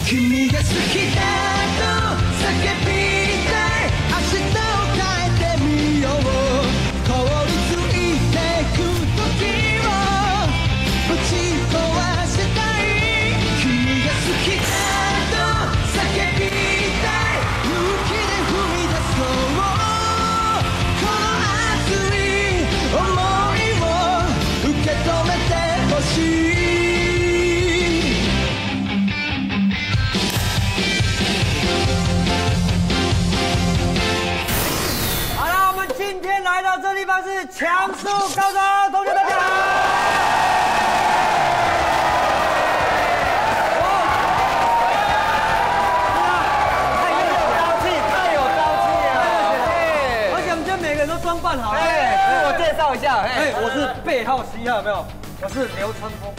君が好きだと叫びたい明日を変えてみよう凍りついてく時をぶち壊したい君が好きだと叫びたい勇気で踏み出そうこの熱い想いを受け止めてほしい今天来到这地方是强速高中，同学大家好。 太有朝气了！ 而且我们今天每个人都装扮好了。 自我介绍一下， 我是背号11号，有没有？我是流川枫。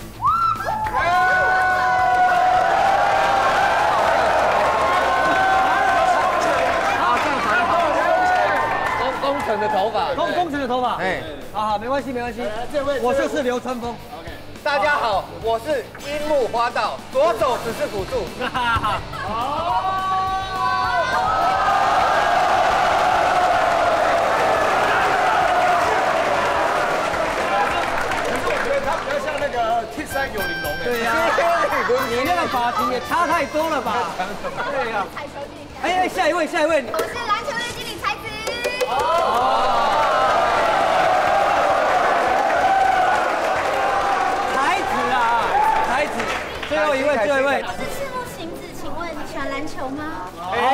工程的头发， 工程的头发，好，没关系，没关系。这位，我就是流川枫。OK， 大家好，我是樱木花道，左手只是辅助。 我觉得他比较像那个铁三有玲珑。 对呀，你那个发型也差太多了吧？对呀。哎，下一位，下一位。 我是篮球队经理才子。 才子啊，才子。最后一位，最后一位。 我是赤木晴子，请问你喜欢篮球吗？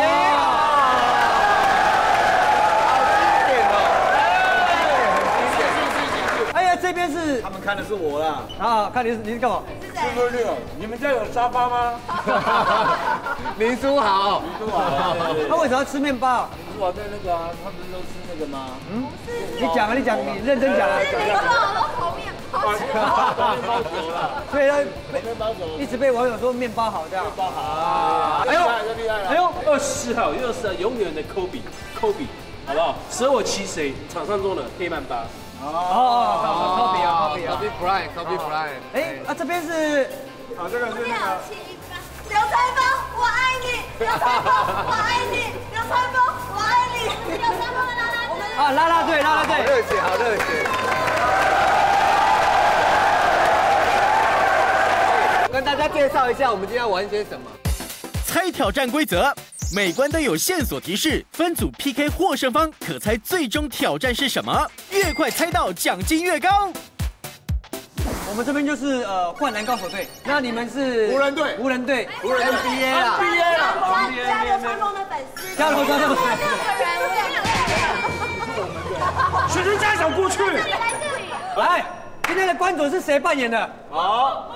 这边是他们看的是我啦。 啊，看你是干嘛 ？Super 6，你们家有沙发吗？ 林书豪， 他为什么要吃面包？ 我在那个啊，他们都吃那个吗？ 你讲啊，你讲，你认真讲啊。 林书豪口面包酒了。 所以他一直被网友说面包好这样。面包好。 哎呦，厉害了！ 哎呦 ，20号永远的 Kobe， 好不好？舍我其谁，场上中的黑曼巴。 Kobe Bryant。 哎，这边是， 这个是那个流川枫，我爱你，流川枫，我爱你，流川枫，我爱你，流川枫的啦啦队。 啦啦队，啦啦队， 好热血，好热血。跟大家介绍一下，我们今天要玩些什么？ 猜挑战规则。每关都有线索提示，分组 PK 获胜方可猜最终挑战是什么，越快猜到奖金越高。 我们这边就是灌篮高手队，那你们是湖人队， 湖人队 NBA 啦 ，NBA 啦，加流川枫的粉丝， 加流川枫的粉丝， 学生家长过去， 来，今天的关主是谁扮演的？ 好，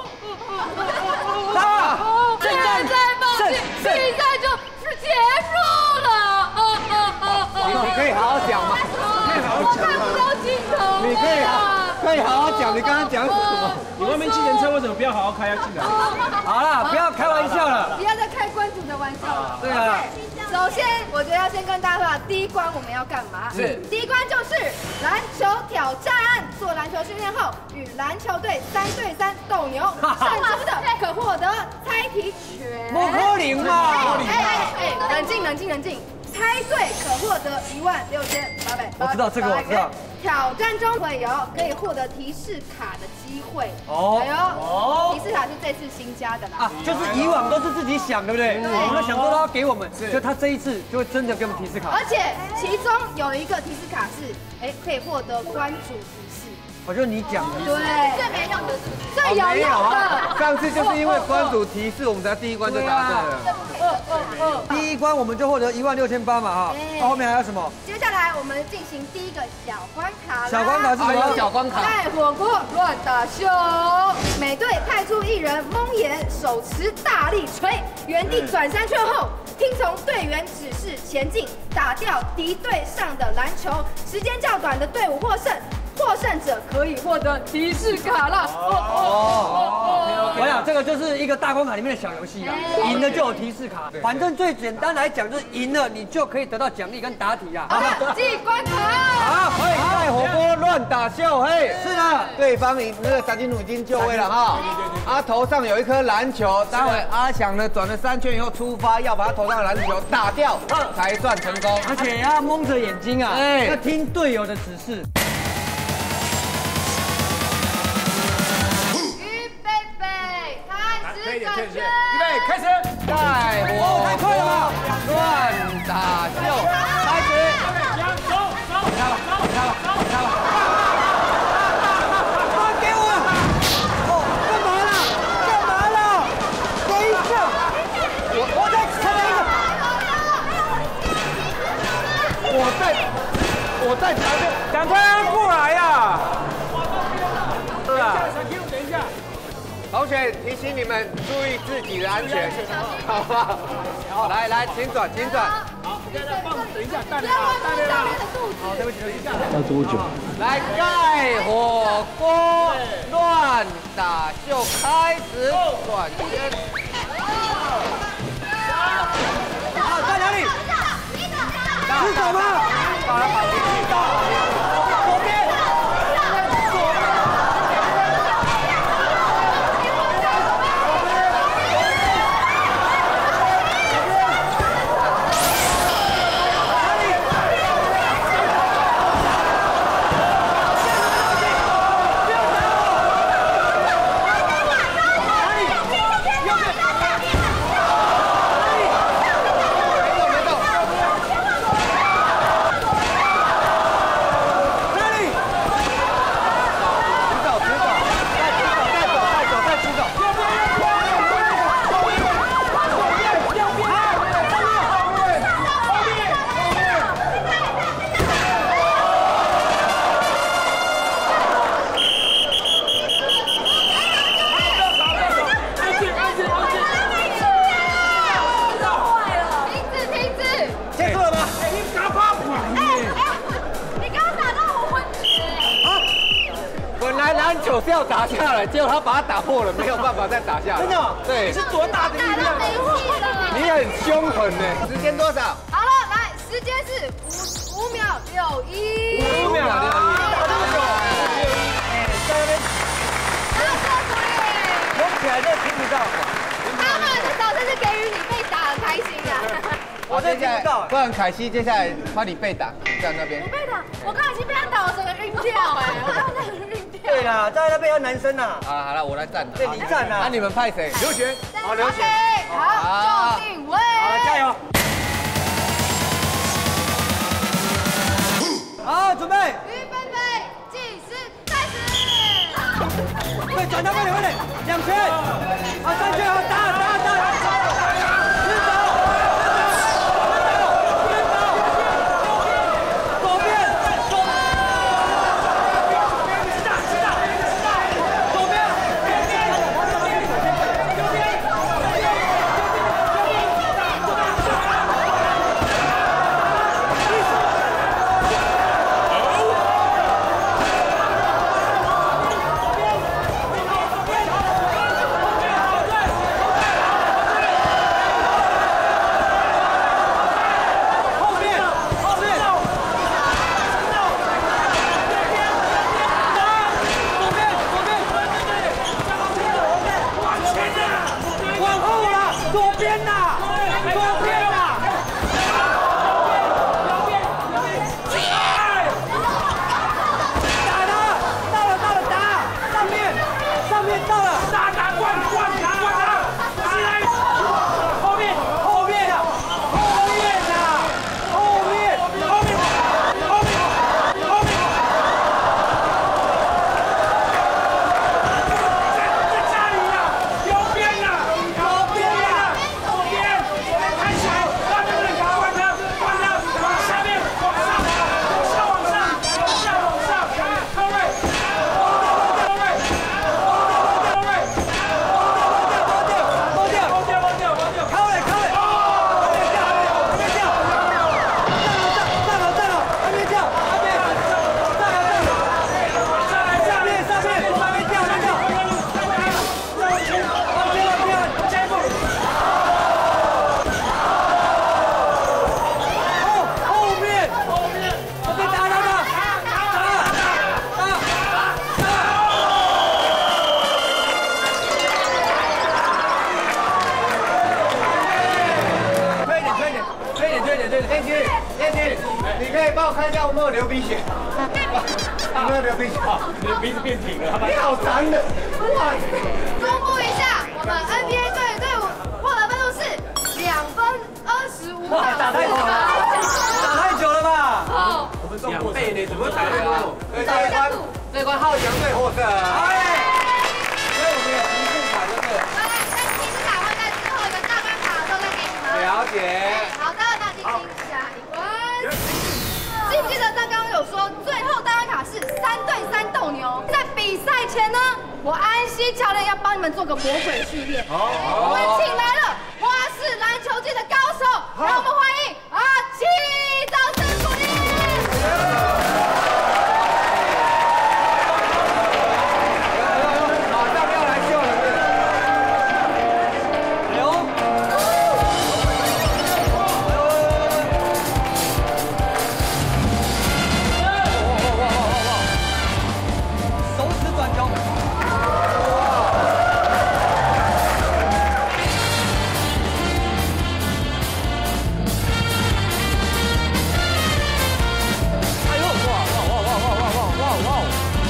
现在抱歉，比赛就是结束了。 你可以好好讲吗？ 我看不到镜头。 你可以好好讲，你刚刚讲什么？ 你外面计程车为什么不要好好开，要进来？ 好了，不要开玩笑了， 不要再开关主的玩笑了。 对啊。 首先，我觉得要先跟大家说，第一关我们要干嘛？第一关就是篮球挑战。做篮球训练后，与篮球队3对3斗牛，胜出的可获得猜题权。 不可能嘛！ 冷静。猜对可获得16800。 我知道这个，我知道。 挑战中会有可以获得提示卡的机会。提示卡是这次新加的啦。 啊，就是以往都是自己想，对不对？我们想说他要给我们，就他这一次就会真的给我们提示卡。 而且其中有一个提示卡是，可以获得关主提示。 我就你讲的。 对，最没用的，最有用的。 上次就是因为关主提示，我们才第一关就答对了。 第一关我们就获得16800嘛哈，后面还有什么？ 接下来我们进行第一个小关卡。 小关卡是什么？ 小关卡。 带火锅乱打秀，每队派出一人蒙眼，手持大力锤，原地转3圈后，听从队员指示前进，打掉敌队上的篮球，时间较短的队伍获胜。 获胜者可以获得提示卡了。 我想这个就是一个大关卡里面的小游戏啊，赢了就有提示卡。反正最简单来讲，就是赢了你就可以得到奖励跟答题啊。 好的，进关卡。 好，欢迎带火锅乱打秀嘿。 是的， 对方那个长颈鹿已经就位了哈。他头上有一颗篮球，待会阿翔呢转了3圈以后出发，要把他头上的篮球打掉才算成功。 而且要蒙着眼睛啊， 哎要听队友的指示。 预备，开始转圈。 预备，开始。 带火太快了吧！ 乱打秀，开始。 走。 给我！哦，干嘛了？等一下，我再猜一个。 我在旁边，赶快过来呀！是啊， 等一下。 同学提醒你们注意自己的安全，好不好？好，来，请转。 好，现在放，等一下，大不要忘记大力的肚子。 对不起，等一下。 要多久？ 来盖火锅乱打秀，开始转圈。 好，在哪里？是什么？ 把它绑进去。 左边。 篮球是要打下来，结果他把它打破了，没有办法再打下来。 真的？ 对。 你是多大的力量？ 没气了。 你很凶狠呢。时间多少？ 好了，来，时间是5秒61。 5秒61。 蒙起来就听不到。 他们至少这是给予你被打很开心的。 我真听不到。 不然凯西接下来换你被打，在那边。 我被打，我刚才已经被他打，我整个晕掉哎，我刚才晕掉。 对啦，在那边要男生呐。 好了，我来站了。 对，你站啊。 那你们派谁？刘璇。 好，刘璇。 好，就定位。 好，加油。好，准备。 预备，计时开始。 对，转到快点，2圈。好，3圈，好，打。 对，燕君，你可以帮我看一下有没有流鼻血？有没有流鼻血？ 你的鼻子变挺了， 你好残忍！哇！ 公布一下，我们 NBA 队伍获得分数是2分25秒。 打太久了吧？ 哦， 2倍呢，怎么打得到？ 这关浩翔队获胜。所以我们有提示卡，就是。 对，但提示卡会在最后一个大关卡的时候再给你们。 了解。 好的，那进行下一关。记不记得他刚刚有说最后大关卡是3对3斗牛？在比赛前呢，我安西教练要帮你们做个魔鬼训练。我们请来了花式篮球界的高手，让我们欢迎阿七，掌声鼓励。 马上要来秀了，是。 哎呦！手指转球。哎呦！哇！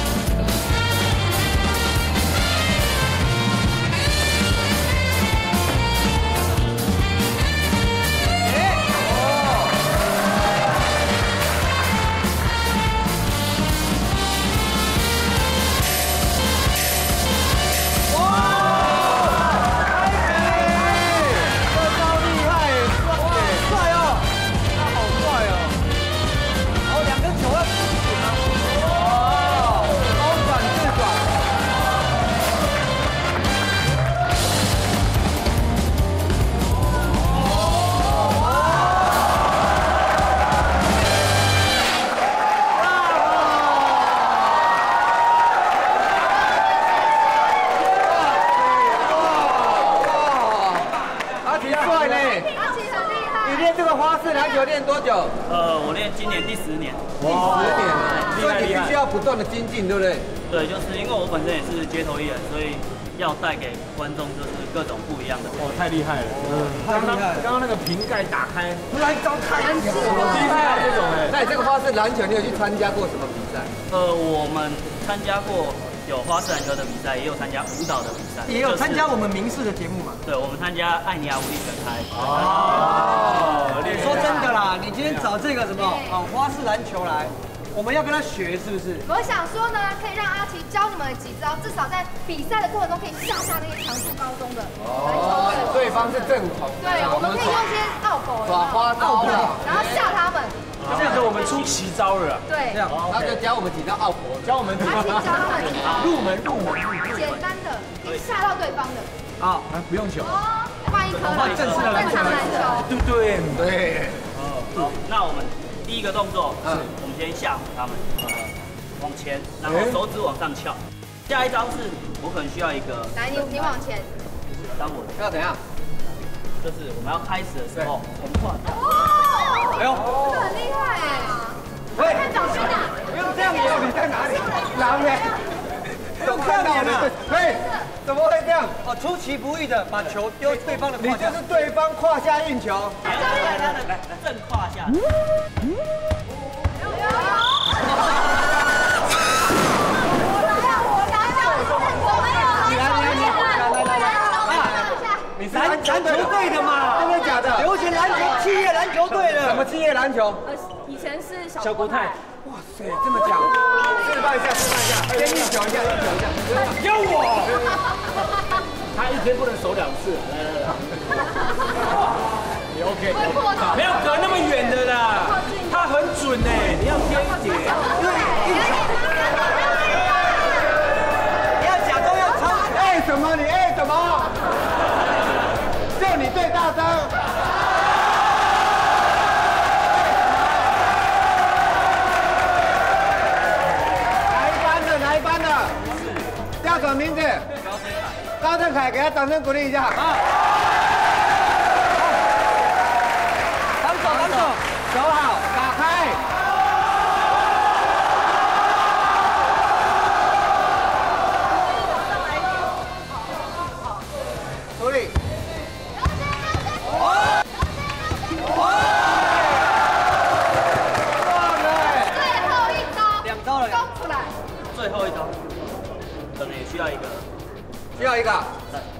花式篮球练多久？ 我练今年第10年。 第10年了，所以你必须要不断的精进，对不对？ 对，就是因为我本身也是街头艺人，所以要带给观众就是各种不一样的。 哦，太厉害了！刚刚那个瓶盖打开， 来招太强了， 厉害这种哎。 那你这个花式篮球，你有去参加过什么比赛？ 我们参加过有花式篮球的比赛，也有参加舞蹈的比赛， 也有参加我们民视的节目嘛？ 对，我们参加艾尼亚无力全开。 说真的啦，你今天找这个什么花式篮球来，我们要跟他学是不是？ 我想说呢，可以让阿奇教你们几招，至少在比赛的过程中可以吓下那些强度高中的篮球队。 对方是正统。 对，我们可以用一些奥狗耍花招的， 然后吓他们。 这样子我们出奇招了。 对， 他就教我们几招奥国，教我们阿奇教他们入门， 简单的，可以吓到对方的。 好， 不用球。 换一颗正式的篮球， 正常篮球。 对不对？ 对。 好，那我们第一个动作，我们先吓唬他们，往前，然后手指往上翘。下一招是，我可能需要一个， 来，你往前。 当我要怎样？ 就是我们要开始的时候，横跨。 哦， 哎呦， 这个很厉害哎！ 喂， 看脚心啊！ 不用这样演，你在哪里？狼哎，都看到了。嘿，怎么会这样？ 哦，出其不意的把球丢对方的胯下， 你就是对方胯下运球。 来，正胯下。 你是篮球队的嘛？ 真的假的？ 流行篮球企业篮球队的。 什么企业篮球？ 以前是小国泰。 哇塞，这么强！示范一下，先运球一下， 要我！他一天不能守2次。来，你 OK？没有隔那么远的啦，他很准哎，你要贴一点。 你要假装要抄。 哎什么？你哎什么？就你最大声！哪一班的？叫什么名字？高正凯，给他掌声鼓励一下。 防守， 手好，打开。处理。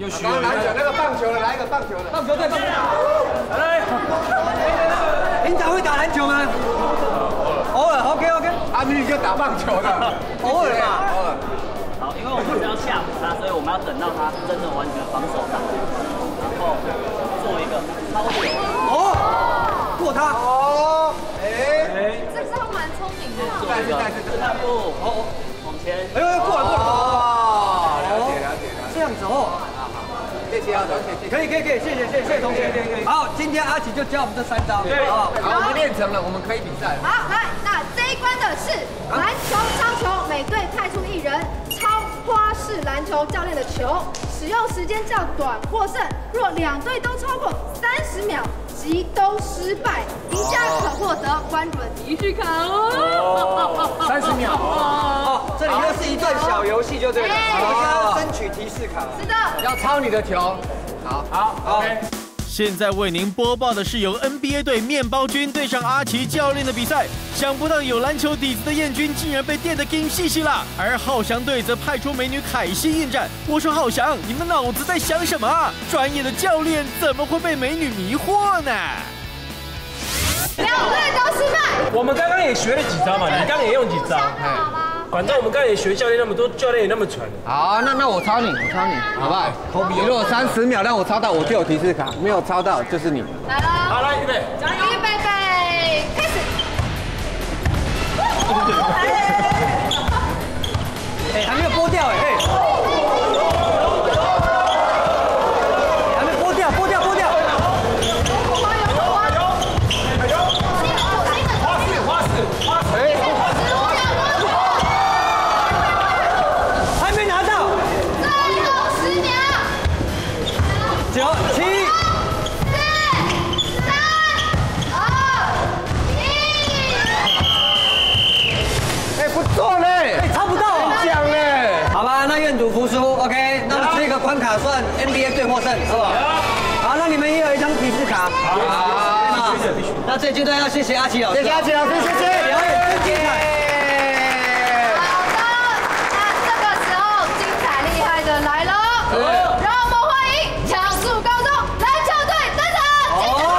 有需刚刚篮球那个棒球的，来一个棒球的。 棒球队，来，平常会打篮球吗？偶尔 ，OK。 阿明就打棒球的， 偶尔嘛， 偶尔。 好，因为我们是要吓唬他，所以我们要等到他真的完全防守上，然后做一个抛球。 过他。 这招蛮聪明的。 试探步，往前。 过了。 了解。 这样子哦。 谢谢阿总，谢谢。 可以，谢谢同学。好，今天阿奇就教我们这3招，好， 我们练成了，我们可以比赛了。 好，来，那这一关的是篮球超球，每队派出1人超花式篮球教练的球，使用时间较短获胜。若2队都超过30秒，即都失败，赢家可获得关轮仪式卡哦。 30秒。 这里又是一段小游戏就对了，我们要争取提示卡。 是的， 要抄你的球。好，OK。 现在为您播报的是由 NBA 队面包君对上阿奇教练的比赛。想不到有篮球底子的燕军竟然被电得金细细了，而浩翔队则派出美女凯西应战。我说浩翔，你们脑子在想什么啊？专业的教练怎么会被美女迷惑呢 2队都失败。 我们刚刚也学了几招嘛，你刚刚也用几招？反正我们刚才也学教练那么多，教练也那么蠢。 好，那我抄你，好不好？你如果30秒让我抄到，我就有提示卡；没有抄到，就是你。 来了， 好，来预备， 预备，开始。 还没有拨掉还没拨掉。还没拿到。 最后10秒。 9、7、4、3、2、 1。不错嘞， 抄不到啊， 讲嘞。 好吧，那愿赌服输 ，OK， 那这个关卡算 NBA 队获胜，好不好？好，那你们也有一张提示卡。好，那这阶段要谢谢阿奇老师， 谢谢阿奇老师，谢谢。 表演真精彩。 那这个时候精彩厉害的来了，让我们欢迎强速高中篮球队登场。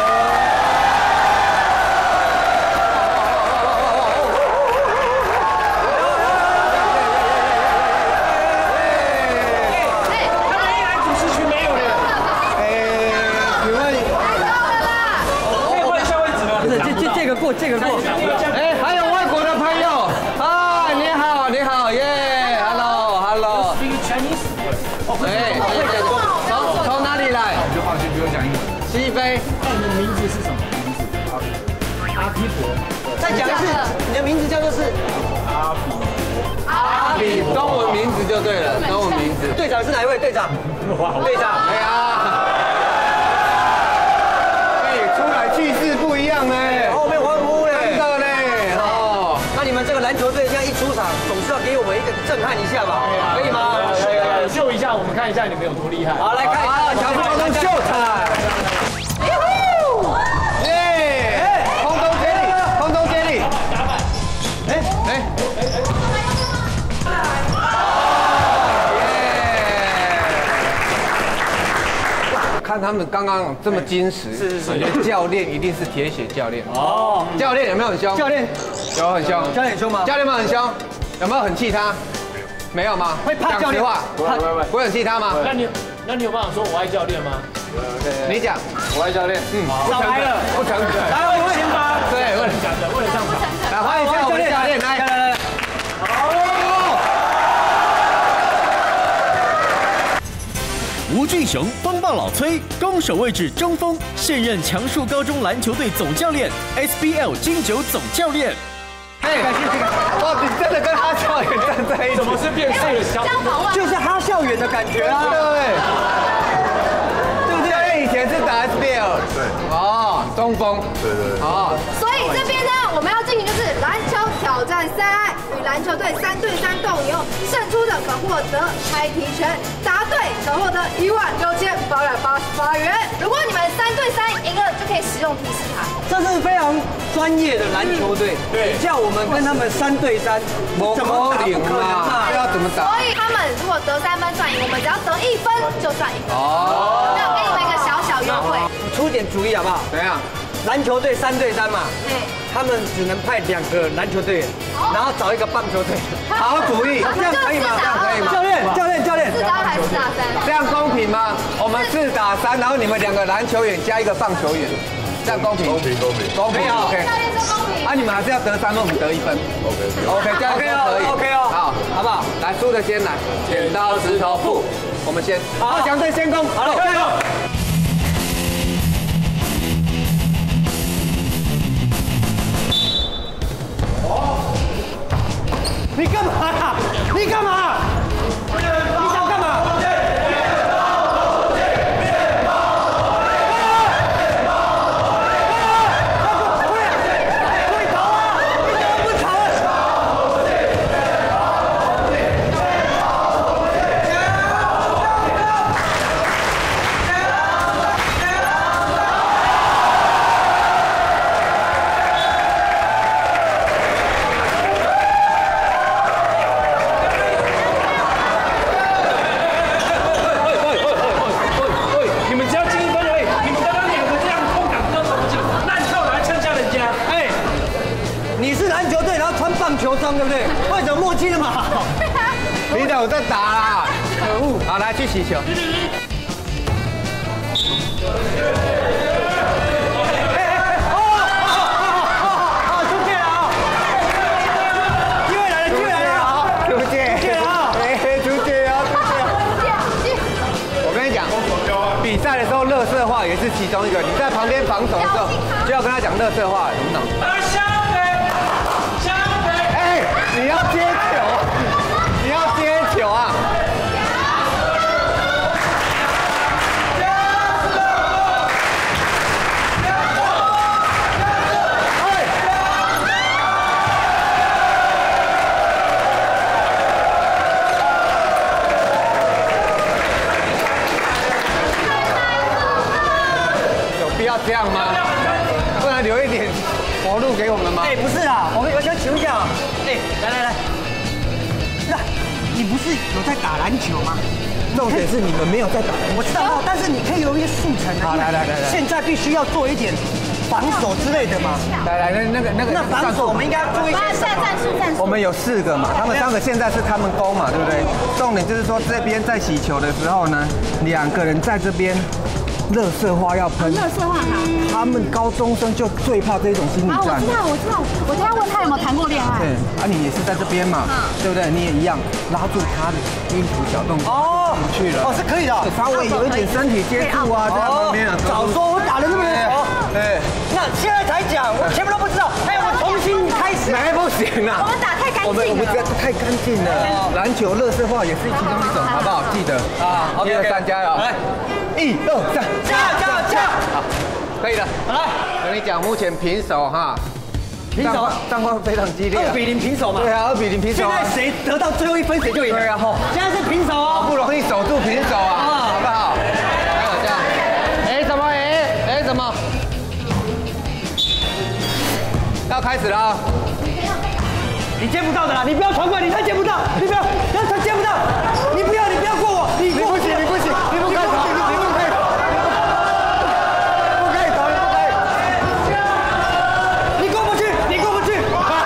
这个过。 哎，还有外国的朋友，啊，你好，耶 ，hello。哎，从哪里来？ 就放心，不用讲英文。 西非。 那你的名字是什么名字？阿皮婆。 再讲一次，你的名字叫做是阿比，中文名字就对了，中文名字。 队长是哪一位？队长。 哎呀。出来气势不一样呢， 后面欢呼嘞， 真的嘞，哦。 那你们这个篮球队这样一出场，总是要给我们一个震撼一下吧？可以吗？ 秀一下，我们看一下你们有多厉害。 好，来看一下， 强速高中秀台。耶！空中接力。看他们刚刚这么矜持，我觉得教练一定是铁血教练。哦，教练有没有很凶？ 教练有很凶。 教练很凶吗？ 教练们很凶，有没有很气他？没有吗？ 会怕教练？ 不会很气他吗？ 那你有办法说我爱教练吗？ 你讲，我爱教练。 少来了， 不诚恳。 来，我先发。 对，为了讲的，为了上场。 来，欢迎教练，来。 吴俊雄、风暴老崔，攻守位置中锋，现任强树高中篮球队总教练 ，SBL 金9总教练。 哎，哇，你真的跟哈校园站在一起？ 怎么是变色的？ 就是哈校园的感觉啊， 对不对？教练以前是打 SBL， 对。哦，中锋。对。哦。 所以这边呢，我们要进行就是篮球挑战赛，与篮球队3对3斗牛，胜出的可获得开题权，答对可获得16888元。如果你们3对3赢了，就可以使用提示卡。 这是非常专业的篮球队，对，叫我们跟他们3对3， 怎么可能啊？要怎么打？ 所以他们如果果得3分算赢，我们只要得1分就算赢。哦，那我给你们一个小小优惠， 出点主意好不好？ 怎样？ 篮球队3对3嘛，他们只能派2个篮球队员，然后找一个棒球队。 好主意， 这样可以吗？这样可以吗？教练 ，4打2还是4打3？ 这样公平吗？我们4打3，然后你们2个篮球员加1个棒球员，这样公平？公平。OK。 教练说公平。 啊，你们还是要得3分，我们得1分。OK， 这样可以。 OK 哦，好不好？ 来，输的先来，剪刀石头布，我们先。阿翔队先攻，好了，加油！ 你干嘛呀？你干嘛？你想干嘛？球装对不对？为什么默契那么好？ 领导我在打啦！可恶！好，来去洗球。 出界了啊！机会来了，机会来了！ 出界啊！出界啊！我跟你讲，比赛的时候，垃圾话也是其中一个。你在旁边防守的时候，就要跟他讲垃圾话，懂不懂？你要接球，你要接球啊！有必要这样吗？不能留一点活路给我们吗？ 不是啦，我想请问一下，来，那你不是有在打篮球吗？重点是你们没有在打篮球，我知道，但是你可以有一些速成啊。来，现在必须要做一点防守之类的嘛。来，那防守我们应该要做一些。 战术。 我们有4个嘛，他们3个现在是他们攻嘛，对不对？重点就是说这边在洗球的时候呢，2个人在这边。垃圾话要喷， 垃圾话好。 他们高中生就最怕这种心理战。 我知道。我等下问他有没有谈过恋爱。 对，啊，你也是在这边嘛，对不对？你也一样拉住他的衣服小动作。哦，不去了。 是可以的， 稍微有一点身体接触啊，在旁边啊。 早说我打得那么熟。对。那现在才讲，我前面都不知道，还有我重新开始。 那不行啊。 我们打太干净了。 我们这太干净了。篮球垃圾话也是其中一种，好不好？记得啊。1、2、3，加油！来，1、2、3，加！好，可以了。来，跟你讲，目前平手哈。 平手， 状况非常激烈。 2比0平手嘛。对啊，2比0平手。 现在谁得到最后1分谁就赢。对啊，现在是平手哦， 好不容易守住平手啊，好不好？这样。什么？什么？要开始了啊！ 你接不到的啦，你不要传过来，你才接不到，你不要，他接不到，你不要过我，你不行，你不可以传，你不可以，你过不去，你过不去。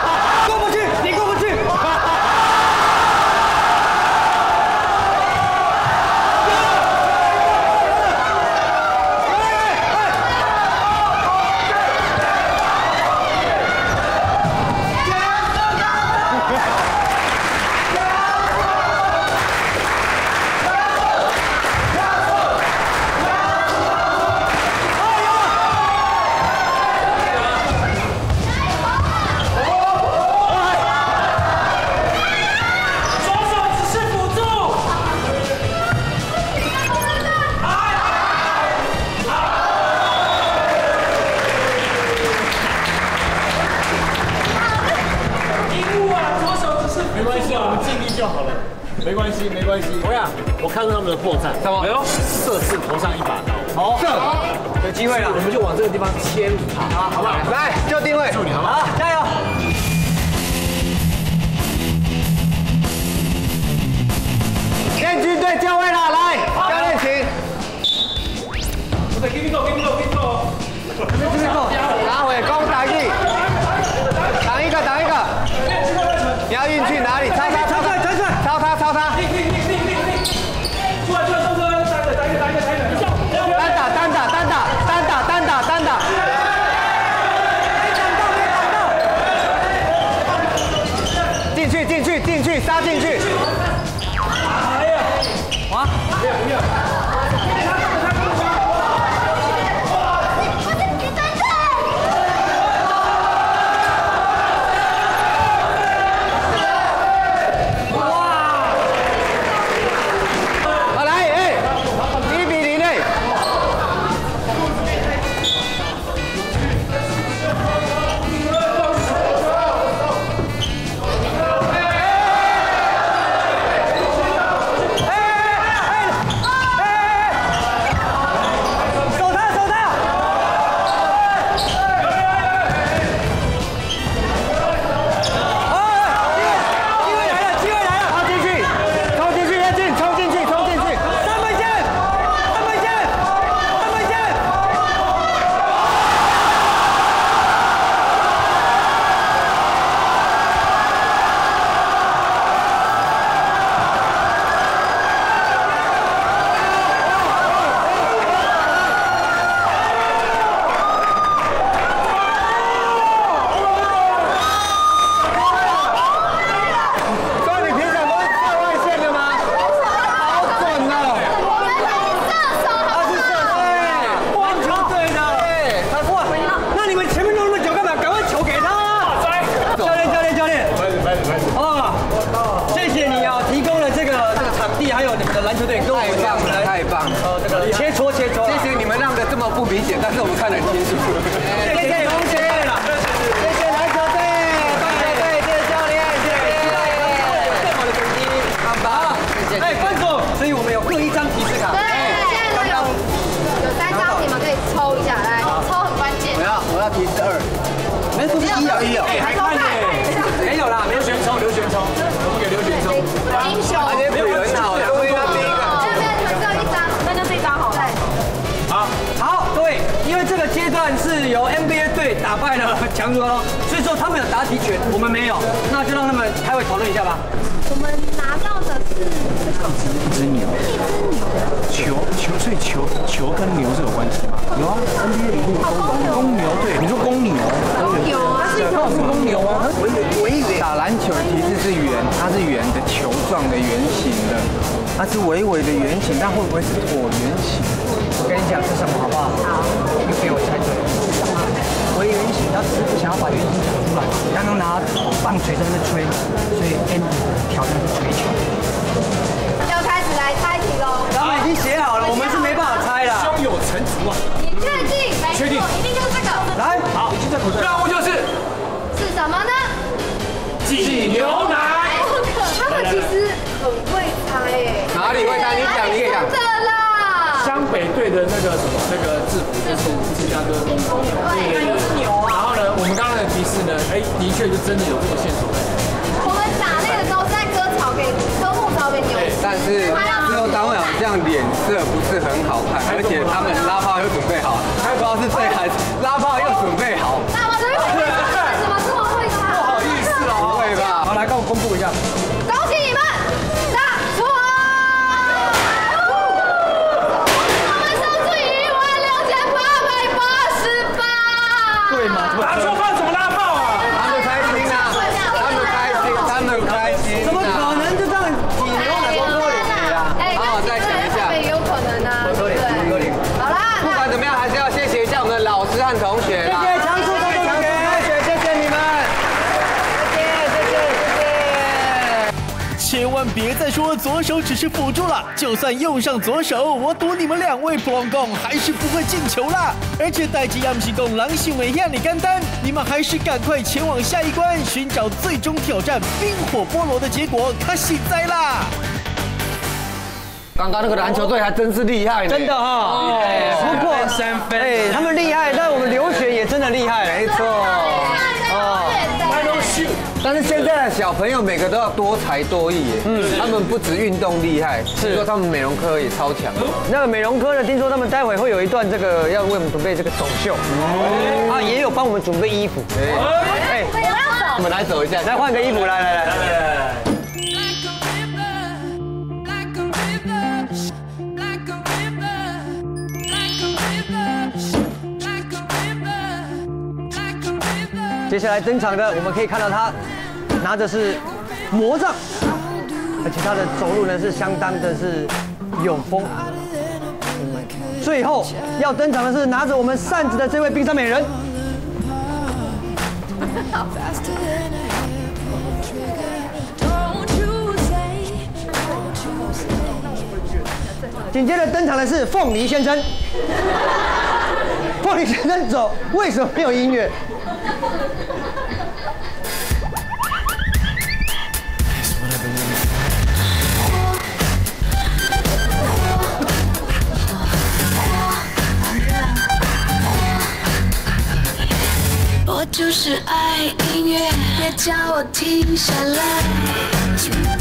没关系。我看到他们的破绽，什么？射刺头上1把刀。好， 有机会了， 我们就往这个地方切入它，好不好？ 来，就定位， 祝你好不好？ 好，加油！ 加！ 就位了，来，教练请。 给你走。 拿回攻打一，挡一个，你要运去哪里？抄他！单打！进去，杀进去！啊！不要！太棒了！这个切磋，谢谢你们让的这么不明显，但是我们看得很清楚。谢谢同学，谢谢篮球队，谢谢教练，谢谢更好的成绩，棒！谢谢。哎，分组，所以我们有各一张提示卡。 对，现在都有3张，你们可以抽一下，来，抽很关键。 我要提示2。没，不是1哦。 哎，还看呢？ 没有啦， 刘璇抽，我们给刘璇抽。 英雄， 而且比很好，所以他第一个。好，对，因为这个阶段是由 NBA 队打败了强如龙，所以说他们有答题权，我们没有，那就让他们开会讨论一下吧。 我们拿到的是一只牛，所以球跟牛是有关系吗？有啊 ，NBA 里面公牛对，你说公牛， 它是一条公牛啊， 微打篮球的提示是圆，它是圆的球状的圆形的，它是微微的圆形，但会不会是椭圆形？我跟你讲是什么好不好？好，你给我猜对。微圆形，他只是不想要把圆形讲出来。刚刚拿棒槌在那吹，所以 N 挑战是吹球。 要开始来猜题喽。 他们已经写好了，我们是没办法猜了。 胸有成竹啊！ 你确定？ 确定， 一定就是这个。 来， 好，任务就是什么呢？ 挤牛奶。 他们其实很会猜诶。 哪里会猜？你讲，你可以讲。 真的啦。 湘北队的那个什么那个制服就是芝加哥公牛，对。然后呢，我们刚刚的提示呢，哎，的确就真的有这个线索。 我们打那个时候在割草给科目草给牛， 但是最后单位好像脸色不是很好看，而且他们拉炮又准备好，还不知道是谁还拉炮又准备好。 那我这边怎么这么会猜？ 不好意思哦， 不会吧？好，来跟我公布一下。 恭喜你们答错！我们收据16888。 对吗？ 打错炮怎么拉炮啊？ 他们开心啊！他们开心！怎么可能就这样挤牛奶往沟里挤啊？好，再想一下。 也有可能啊，对不对？好啦， 不管怎么样，还是要谢谢一下我们的老师和同学啦。谢谢强叔同学，谢谢你们，谢谢。 千万别再说左手只是辅助了，就算用上左手，我赌你们2位普龙贡还是不会进球啦。而且代志也不是讲人想的遐尼简单，你们还是赶快前往下一关，寻找最终挑战冰火菠萝的结果，可实在啦。 刚刚那个篮球队还真是厉害， 真的哈。不过哎，他们厉害，但我们刘璇也真的厉害， 没错。 哦。 但是现在的小朋友每个都要多才多艺耶，他们不止运动厉害，是说他们美容科也超强。 那个美容科呢，听说他们待会会有一段这个要为我们准备这个走秀，啊，也有帮我们准备衣服。哎， 我们来走一下， 来换个衣服，来。接下来登场的，我们可以看到他拿的是魔杖，而且他的走路呢是相当的是有风。最后要登场的是拿着我们扇子的这位冰山美人。紧接着登场的是凤梨先生。凤梨先生走，为什么没有音乐？ 我就是爱音乐，别叫我停下来。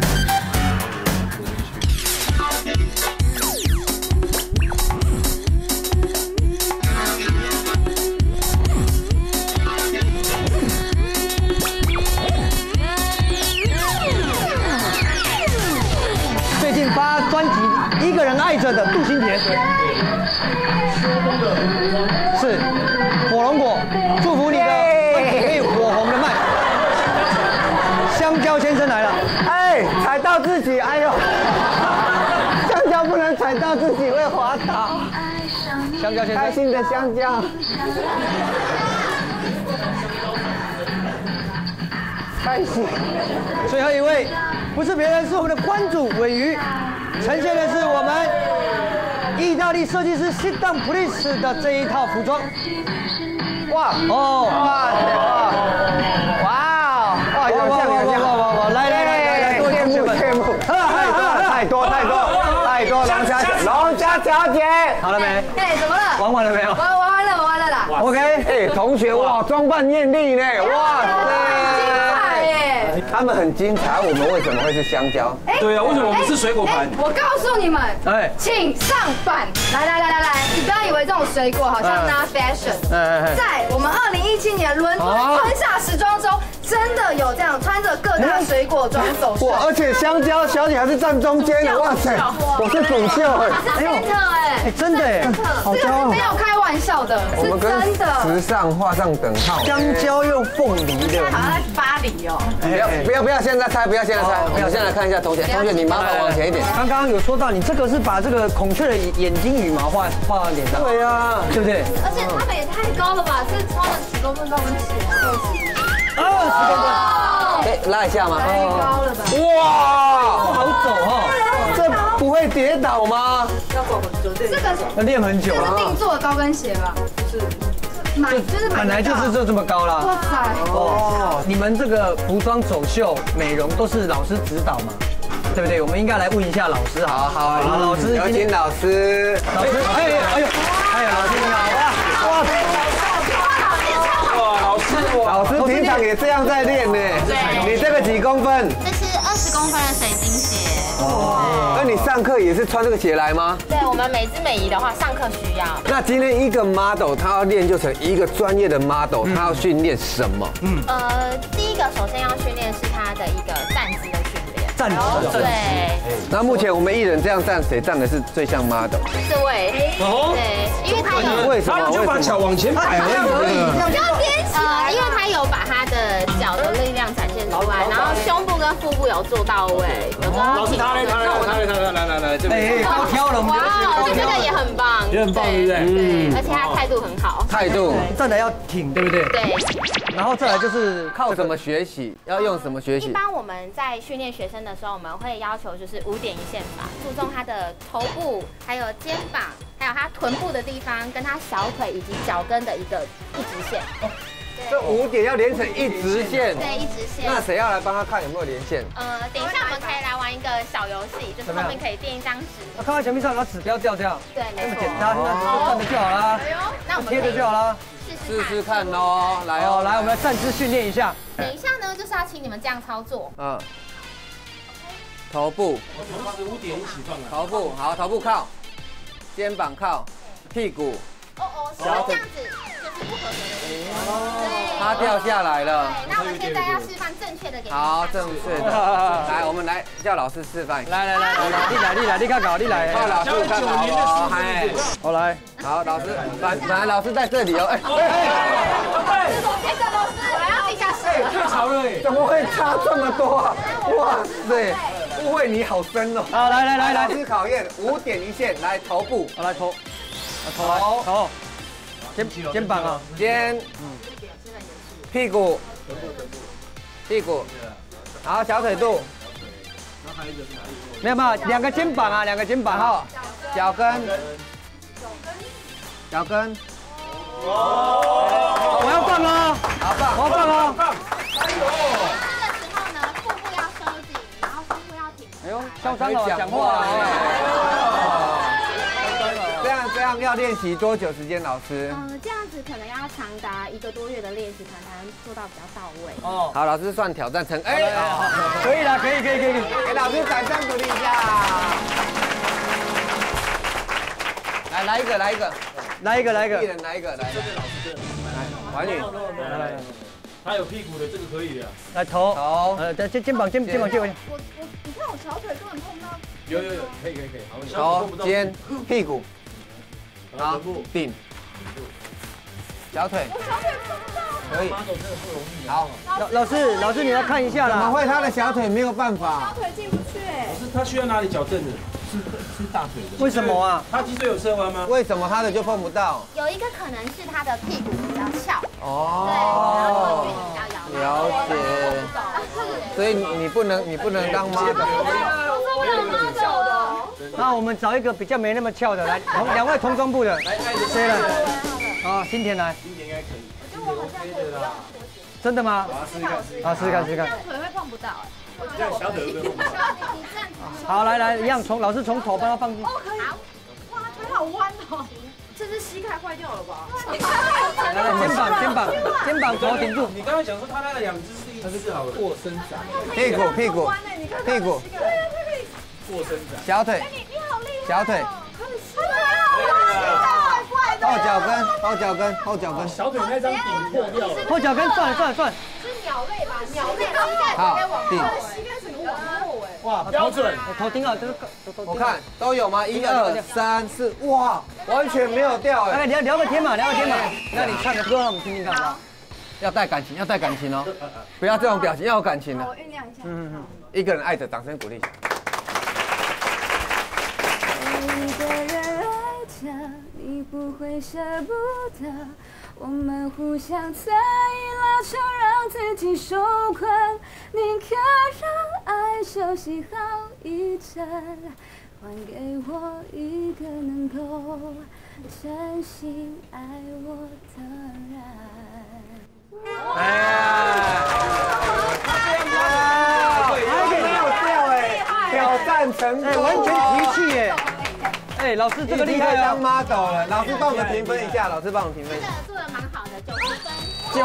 最近发专辑《一个人爱着》的杜新田，是火龙果，祝福你的可以火红的脉。香蕉先生来了， 哎，踩到自己，哎呦，香蕉不能踩到自己会滑倒。 香蕉先生， 开心的香蕉。开心。 最后一位不是别人，是我们的关主尾鱼，呈现的是我们意大利设计师 Sit Down Please 的这一套服装。哇哦，哇，有像，来，各位同学们，太多，龙家小姐，好了没？ 哎，怎么了？ 玩完了没有？ 玩完了啦。 OK， 哎，同学，哇，装扮艳丽呢，哇塞，他们很精彩，我们为什么会是香蕉？ 对啊，为什么我们是水果盘？ 我告诉你们， 哎， 请上板，来，你不要以为这种水果好像 not fashion，在我们2017年伦敦春夏时装周，真的有这样穿着各大水果装走秀。 哇，而且香蕉小姐还是站中间的，哇塞，我是主秀哎， 真的哎， 这个是没有开玩笑的，是真的。 时尚画上等号。 香蕉用凤梨的， 好像在巴黎哦。 不要现在猜，不要现在猜，我们先来看一下同学，你麻烦往前一点。 刚刚有说到你这个是把这个孔雀的眼睛羽毛画到脸上， 对呀， 对不对？ 而且他们也太高了吧，是超了10公分高跟鞋 ，20公分， 哎，拉一下吗？ 太高了吧？ 哇，好走哈， 这不会跌倒吗？ 要走很久，这个要练很久这是定做的高跟鞋吧？是。就是本来就是这么高啦。 哇塞！ 哦，你们这个服装走秀、美容都是老师指导吗？对不对？我们应该来问一下老师。 好，老师，有请老师。 老师，老师你好哇！ 老师平常也这样在练呢。你这个几公分？ 这是20公分的水晶鞋。 哦，那你上课也是穿这个鞋来吗？ 对，我们美姿美仪的话，上课需要。 那今天一个 model 他要练就成一个专业的 model， 他要训练什么？ 第一个首先要训练是他的一个站姿的训练。 站姿。 对。 那目前我们艺人这样站，谁站的是最像 model？ 这位。对，因为他有。 为什么？ 他就把脚往前摆而已。 不要踮起来。因为他有把他的脚的力量展现出来，然后胸部跟腹部有做到位。 老师他来，这边。 高挑了， 哇，这个也很棒， 也很棒，对不对？ 对，而且他态度很好。 态度站得要挺，对不对？ 对。 然后再来就是靠什么学习？要用什么学习？ 一般我们在训练学生的时候，我们会要求就是5点一线法，注重他的头部，还有肩膀，还有他臀部的地方，跟他小腿以及脚跟的一个一直线。 这5点要连成一直线。 对，一直线。 那谁要来帮他看有没有连线？ 等一下我们可以来玩一个小游戏，就是后面可以垫一张纸。 看到墙壁上有指标掉这样。 对，没错。 这么简单，那站着就好啦。 那我们贴着就好啦。 试试看哦，来哦， 来，我们要站姿训练一下。 等一下呢，就是是要请你们这样操作。 嗯。头部。 15点一起放啊。 头部好，头部靠，肩膀靠，屁股。 小腿这样子就是不合格的地方。对。 它掉下来了。 对，那我们现在要示范正确的给你们。 好，正确的。来，我们来叫老师示范。 来，你看搞，你来。 叫老师看好哦，嗨， 我来。 好，老师，本来老师在这里哦， 老师，我要地下室。 太吵了哎，怎么会差这么多啊？哇塞，误会你好深哦。 好，来， 老师考验5点一线，来头部， 我来头，肩膀啊， 肩，屁股，好，小腿肚，没有，两个肩膀啊，好，脚跟，我要放了，好放，我要放了。 这个时候呢，腹部要收紧，然后胸部要挺。 哎呦，嚣张了，讲话。 这样要练习多久时间，老师？ 这样子可能要长达1个多月的练习，可能才能做到比较到位。 哦，好，老师算挑战成，哎， 可以了，可以， 给老师掌声鼓励一下。来一个，一人来一个，来，婉女， 来，他有屁股的这个可以的。 来头，肩膀， 你看我小腿根本碰不到。 有，可以， 头、肩、屁股，好，顶，小腿，可以，好， 老师你来看一下啦。 怎么会他的小腿没有办法？ 小腿进不去哎。 老师他需要哪里矫正的？是大腿的。 为什么啊？ 他脊椎有侧弯吗？ 为什么他的就碰不到？ 有一个可能是他的屁股比较翘。 哦。 对，然后腿比较摇。 了解。所以你不能当妈的。 那我们找一个比较没那么翘的来，两位童装部的，谁来？啊，新田来。 新田应该可以。 我觉得我好像可以不用。 真的吗？好，试试看。 这样腿会碰不到哎。 这样小腿会碰不到。 好，来，一样老师从头帮他放进。 哦，可以。哇，腿好弯哦。这是膝盖坏掉了吧？ 来，肩膀头顶住。 你刚才讲说他那个2只是1只好了，过伸展。 屁股， 过伸展。 小腿， 你好厉害。 小腿。后脚跟。 小腿那张顶破掉了。 后脚跟算了。 是鸟类吧？鸟类膝盖好，顶。 膝盖整个往后哎。 哇，标准。 头顶好， 我看都有吗？1、2、3、4，哇，完全没有掉哎。 来聊个天嘛。那你唱个歌让我们听听看。好。 要带感情哦，不要这种表情，要有感情的。 我酝酿一下。 一个人爱着，掌声鼓励一下。 一个人爱着，你不会舍不得，我们互相猜疑拉扯，让自己受困，宁可让爱休息好一阵，还给我一个能够真心爱我的人。 还给没有掉哎，挑战成功， 完全提气耶！哎，老师这个厉害当 model 了，老师帮我们评分一下， 做的蛮好的，90分。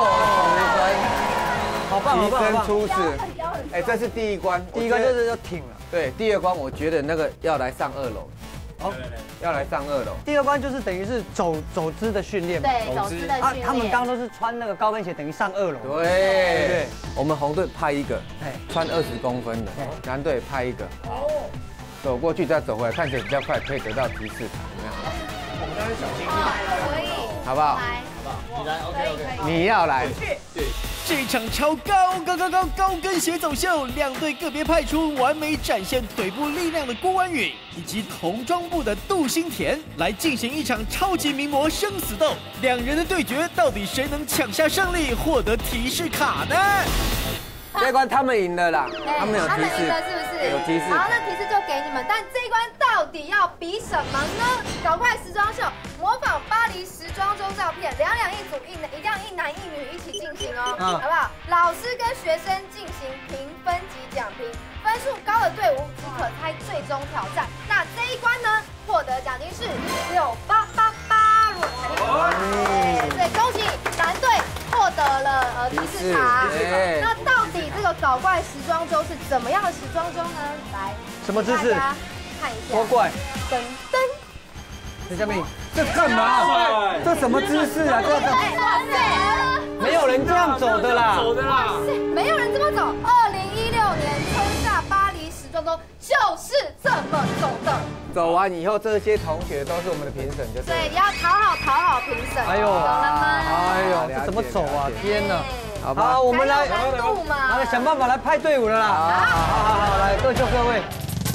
好棒， 提升初试。哎，这是第一关， 就是要挺了。 对，第2关我觉得那个要来上2楼。好，要来上2楼。 第2关就是等于是走姿的训练嘛。 对，走姿的训练。 他们刚刚都是穿那个高跟鞋，等于上2楼。 对，我们红队派一个，穿20公分的，蓝队派一个，走过去再走回来，看谁比较快，可以得到提示卡，怎么样？ 我们当然小心一点， 可以， 好不好？ 你来 ，OK， 你要来。 对。 这场超高跟鞋走秀，2队个别派出完美展现腿部力量的郭婉允以及童装部的杜新田来进行一场超级名模生死斗。2人的对决，到底谁能抢下胜利，获得提示卡呢？ 这关他们赢了啦，他们有提示， 是不是？ 有提示。 好，那提示就给你们。但这一关到底要比什么呢？搞怪时装秀，模仿巴黎时装周照片，2两一组，一定要1男1女一起进行哦，好不好？老师跟学生进行评分及奖评，分数高的队伍即可猜最终挑战。那这一关呢，获得奖金是6888如所以恭喜蓝队获得了提示卡。那到底这个个搞怪时装周是怎么样的时装周呢？来， 什么姿势？ 大家看一下。 多怪！ 噔噔。 陈嘉明，这干嘛？这什么姿势啊？这个没有人这样走的啦。 走的啦。 没有人这么走。2016年冲下巴黎时装周就是这么走的。 走完以后，这些同学都是我们的评审，就对，要讨好评审。 哎呦， 懂了吗？ 哎呦，这怎么走啊？天哪！ 好吧， 好，我们来， 来想办法来派队伍了啦。好，来各就各位。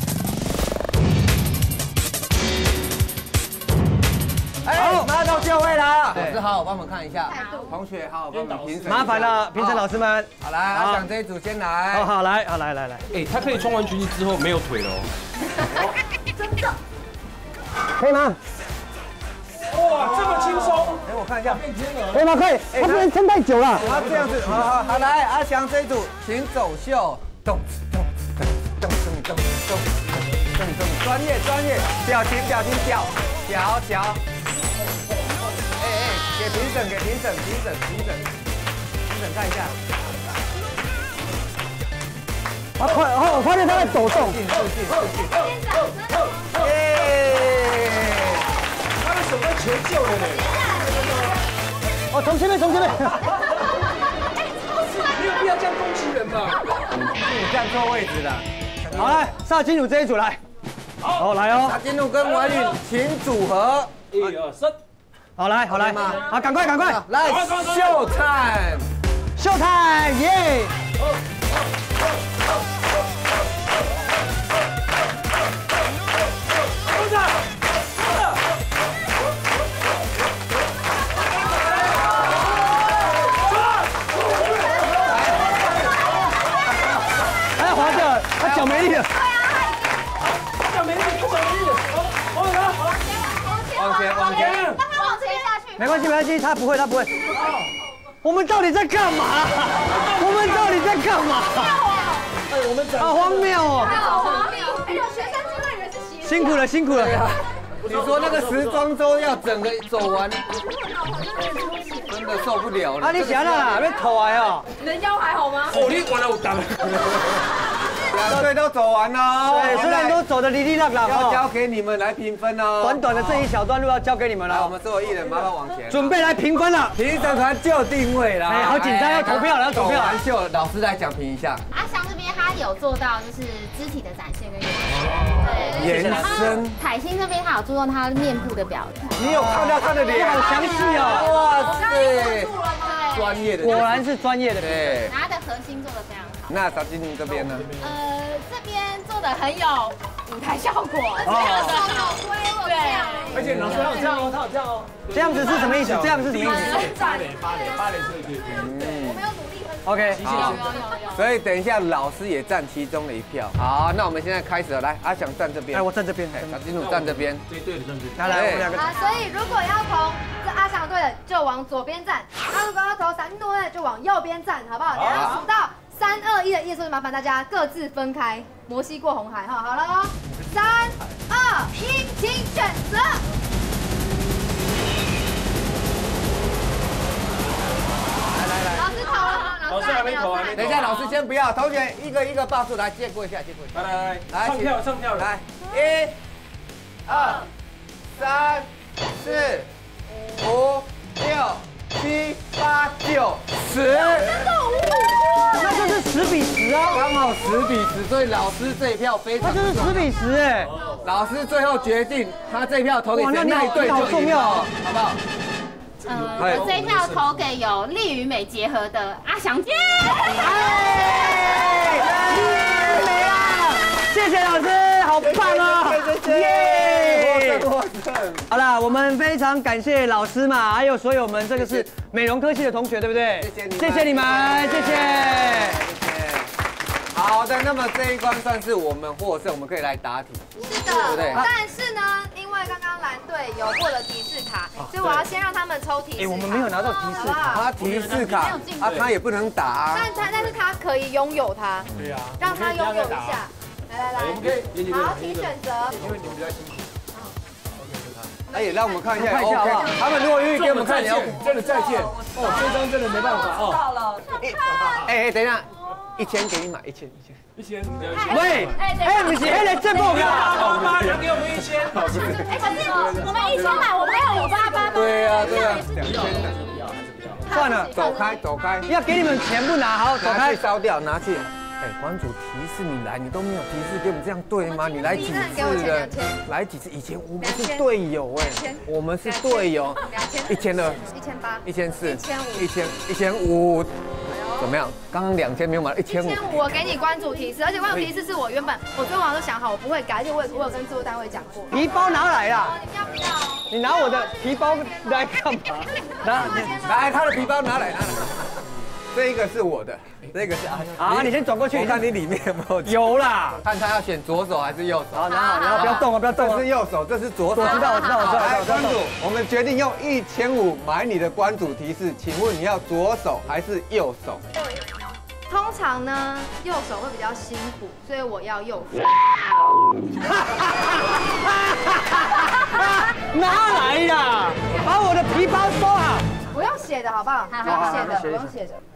好，拿到就位了。老师好好帮我们看一下，同学好好帮我们评审。 麻烦了，评审老师们。 好来，阿翔这一组先来。 好，来。 哎，他可以穿完裙子之后没有腿了哦。 真的。 可以吗？ 哇，这么轻松！ 哎，我看一下， 可以吗？可以。他不能撑太久了。 他这样子，好，来，阿翔这一组，请走秀，动，专业，表情，脚。给评审看一下。 我发现他在抖动。 他的手在求救了呢。 哦，从前面。 没有必要这样攻击人吧？ 你这样错位置了。 好，来，萨金鲁这一组来。好，来哦。 萨金鲁跟婉允请组合。 1、2、3。 好来，好，赶快， 来秀time， 耶！哎，滑掉了，他脚没力了。 脚没力， 往前。 没关系，他不会。我们到底在干嘛？ 哎，我们好荒谬哦！ 好荒谬！哎呦，学生聚会人是邪恶。 辛苦了。 你说那个时装周要整个走完，真的受不了了。 啊，你想啦，要头来哦。 你的腰还好吗？ 火力完了，我打了。 2队都走完了， 对，虽然都走得哩哩啦啦， 要交给你们来评分哦。 短的这一小段路要交给你们了。 我们所有艺人麻烦往前， 准备来评分了。 评审团就定位了。 哎，好紧张，要投票了， 走完秀，老师来讲评一下。 阿翔这边他有做到就是肢体的展现跟延伸。 凯欣这边他有注重他面部的表情。 你有看到他的脸？ 好详细哦！ 哇塞，专业的， 果然是专业的。 对， 他的核心做得非常好。 那曹金玲这边呢？ 这边做的很有舞台效果， 对， 而且老师他有这样哦， 这样子是什么意思？这样是什么意思？ 芭蕾，对。 我们有努力分。 OK， 有。 所以等一下老师也占其中的一票。好，那我们现在开始了，来，阿翔站这边， 哎，我站这边， 小金鲁站这边， 对的站这边。 来，我们两个。 啊，所以如果要投这阿翔队的，就往左边站；如果要投闪金队的，就往右边站，好不好？等下数到3、2、1的意思，麻烦大家各自分开，摩西过红海哈。好了哦，3、2、1，请选择。 老师投了， 老师还没投， 等一下，老师先不要，同学一个一个报数来借过一下， 来，上票， 来，1、2、3、4、5、6、7、8、9、10， 那就是10比10啊， 刚好10比10，所以老师这一票非常， 那就是10比10哎， 老师最后决定他这一票投给谁，那一队就重要， 好不好？ 我这一票投给有力与美结合的阿翔姐。 美啊！谢谢老师，好棒啊！耶！ 获胜！ 好啦，我们非常感谢老师嘛，还有所有我们这个是美容科系的同学，对不对？谢谢你们，谢谢。 好的，那么这一关算是我们获胜，我们可以来答题。 是的，对不对？但是呢，因为刚刚蓝队有获得提示卡，所以我要先让他们抽提示卡。 我们没有拿到提示卡， 他提示卡啊，他也不能打。 但是他可以拥有它。 对啊， 让他拥有一下。来，好，请选择。 因为你们比较辛苦。 哎，也让我们看一下 ，OK。他们如果愿意给我们看， 真的再见。哦，这张真的没办法哦。 哎，等一下， 1000给你买1000。 喂，不是那个正目啦。 妈，你要给我们1000。 可是我们1000买，我们还有588。 对啊，2000的。 算了， 走开。 要给你们全部拿好，走开。 烧掉，拿去。馆主提示你来，你都没有提示给我们，这样对吗？你来几次了？来几次？以前我们是队友我们是队友。1200、 1800、 1400、1500，怎么样？刚刚2000没有买，1500。 我给你关主提示，而且关主提示是我昨天晚上都想好，我不会改，而且我有跟制作单位讲过。 皮包拿来啦！ 你要不要？ 你拿我的皮包来干嘛？ 来，他的皮包拿来。这一个是我的，这个是啊，你先转过去， 我看你里面有没有。 有啦， 看他要选左手还是右手。 好，拿好，然后不要动啊，不要动啊。 这是右手，这是左手。 我知道。 来，关主，我们决定用1500买你的关主提示，请问你要左手还是右手？ 通常呢，右手会比较辛苦，所以我要右手。 拿来啦，把我的皮包收好。 我用写的好不好？我用写的。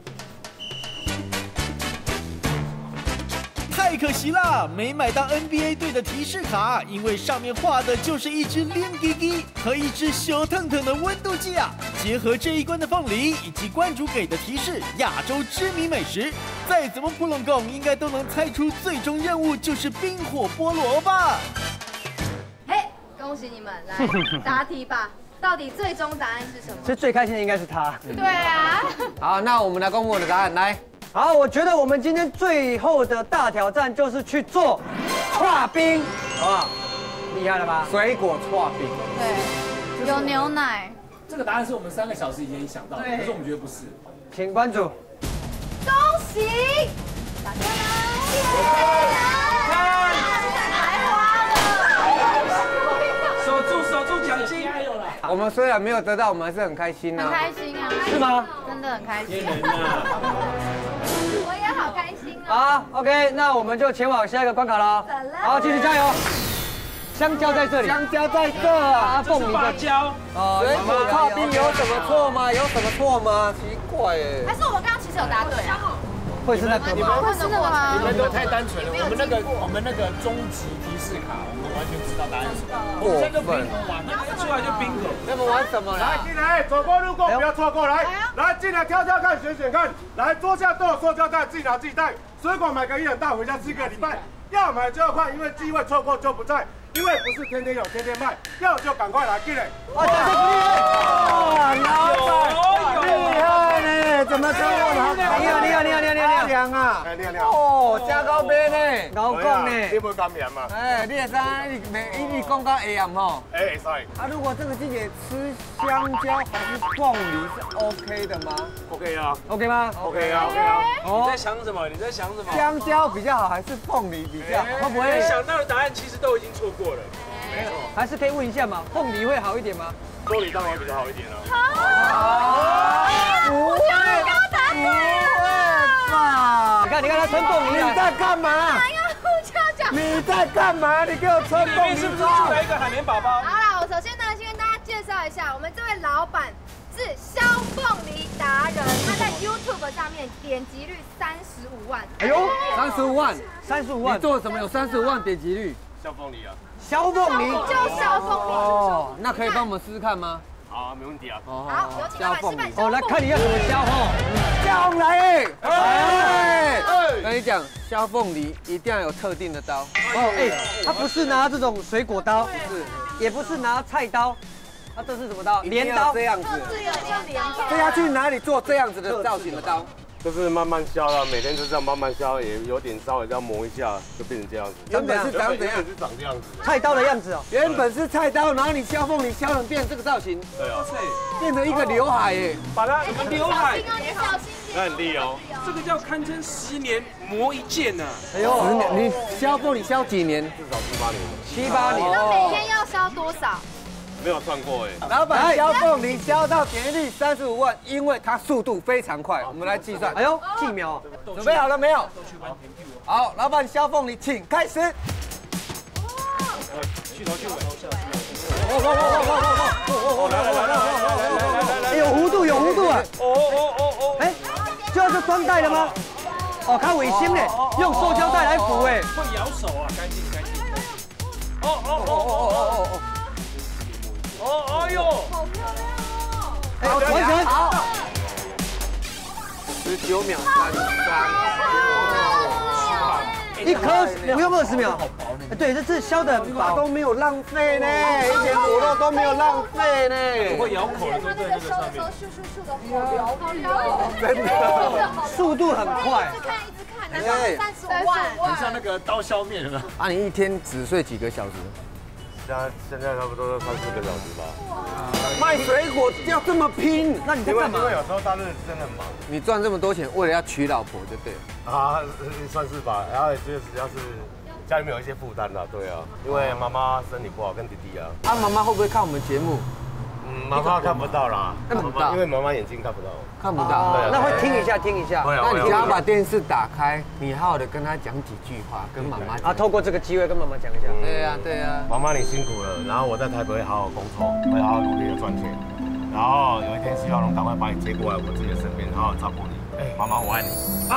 太可惜了，没买到 NBA 队的提示卡，因为上面画的就是一只亮滴滴和一只小腾腾的温度计啊。结合这一关的凤梨以及关主给的提示，亚洲知名美食，再怎么扑龙拱应该都能猜出最终任务就是冰火菠萝吧。 嘿，恭喜你们，来答题吧。到底最终答案是什么？ 其实最开心的应该是他。 对啊。 好，那我们来公布我的答案，来。 好，我觉得我们今天最后的大挑战就是去做剉冰，好不好？厉害了吧？ 水果剉冰。 对，有牛奶。 这个答案是我们3个小时以前想到的，可是我们觉得不是。 请关主。 恭喜！大家来花了。 守住奖金，还有啦。 我们虽然没有得到，我们还是很开心啊。 很开心啊。 是吗？ 真的很开心。我也好开心哦。 好 ，OK， 那我们就前往下一个关卡了。好，继续加油。香蕉在这里， 香蕉在这啊， 凤梨芭蕉。 水果剉冰有什么错吗？有什么错吗？奇怪哎。 还是我们刚刚其实有答对啊？ 会是那个吗？ 会是那个吗？ 你们都太单纯了。我们那个终极提示卡，我们完全知道答案是什么。我们现在就bingo玩，一出来就bingo。 那么玩什么啦？ 来，进来，走过路过不要错过，来进来挑挑看，选选看。来，桌下都有塑胶袋，自己拿自己带。水果买个1人带回家吃1个礼拜。要买就要快，因为机会错过就不在。因为不是天天有，天天卖，要就赶快来，进来。 哇，掌声鼓励！哇，老板厉害呢，怎么称呼他？厉害啊！哦，加高杯呢，高讲呢。 你不甘甜嘛？ 哎，你也知，你讲到会啊吼？ 哎，会使。 啊，如果这个季节吃香蕉还是凤梨是 OK 的吗 ？OK 啊。 OK 吗 ？OK 啊。 你在想什么？ 香蕉比较好还是凤梨比较好？会不会？ 想到的答案其实都已经错过了。 没错。还是可以问一下嘛，凤梨会好一点吗？ 凤梨当然比较好一点了。 我就刚答对了。 你看他吹凤梨， 你在干嘛？你在干嘛？你给我吹凤梨， 是不是出来一个海绵宝宝？ 好啦，我首先呢，先跟大家介绍一下，我们这位老板是削凤梨达人，他在 YouTube 上面点击率35万。 哎呦，35万 ，35万， 你做什么有35万点击率？ 削凤梨啊。 削凤梨， 就削凤梨。 哦，那可以帮我们试试看吗？ 好，没问题啊。 好，有请老板示范。 哦，来看你要怎么削哦。 削来！哎，跟你讲，削凤梨一定要有特定的刀。 哦，哎，他不是拿这种水果刀， 是， 也不是拿菜刀，他这是什么刀？镰刀。 这样子。这要去哪里做这样子的造型的刀？ 就是慢慢削了，每天就这样慢慢削，也有点稍微这样磨一下，就变成这样子。 原本是长怎样？ 是长这样子。 菜刀的样子哦。 原本是菜刀，然后你削凤梨削成变这个造型。 对啊。 变成一个刘海耶。 把它刘海。 那很厉哦。 这个叫堪称10年磨一剑呐。 哎呦，10年，你削凤梨削几年？ 至少7、8年。 7、8年。 那每天要削多少？ 没有算过哎。 老板削凤梨削到点击率35万，因为它速度非常快。我们来计算。 哎呦，计秒， 准备好了没有？好，老板削凤梨，请开始。 去头去尾。 有弧度，有弧度啊！哎，这是装袋的吗？ 哦，看尾心嘞，用塑胶袋来扶哎。 会咬手啊，干净。哎呦， 好漂亮哦！ 哎，完成。好。 19秒33， 一颗不用20秒。对，这次削的都没有浪费呢，一点果肉都没有浪费呢。 会咬口的都在那个上面。 咻的，好疗愈哦！ 真的， 速度很快。 一直看，难道35万？ 很像那个刀削面了。 啊，你一天只睡几个小时？ 现在差不多3、4个小时吧。 卖水果要这么拼， 那你在干嘛？ 因为有时候大日真的很忙。 你赚这么多钱，为了要娶老婆就对了。 啊，算是吧。然后就是只要是家里面有一些负担啦，对啊，因为妈妈身体不好，跟弟弟啊。 啊，妈妈会不会看我们节目？ 妈妈看不到啦， 看不到， 因为妈妈眼睛看不到。 看不到， 那会听一下。 那你只要把电视打开，你好好的跟她讲几句话，跟妈妈啊，透过这个机会跟妈妈讲一下。 对呀。 妈妈你辛苦了，然后我在台北会好好工作，会好好努力的赚钱，然后有一天希望能赶快把你接过来我自己的身边，好好照顾你。哎，妈妈我爱你。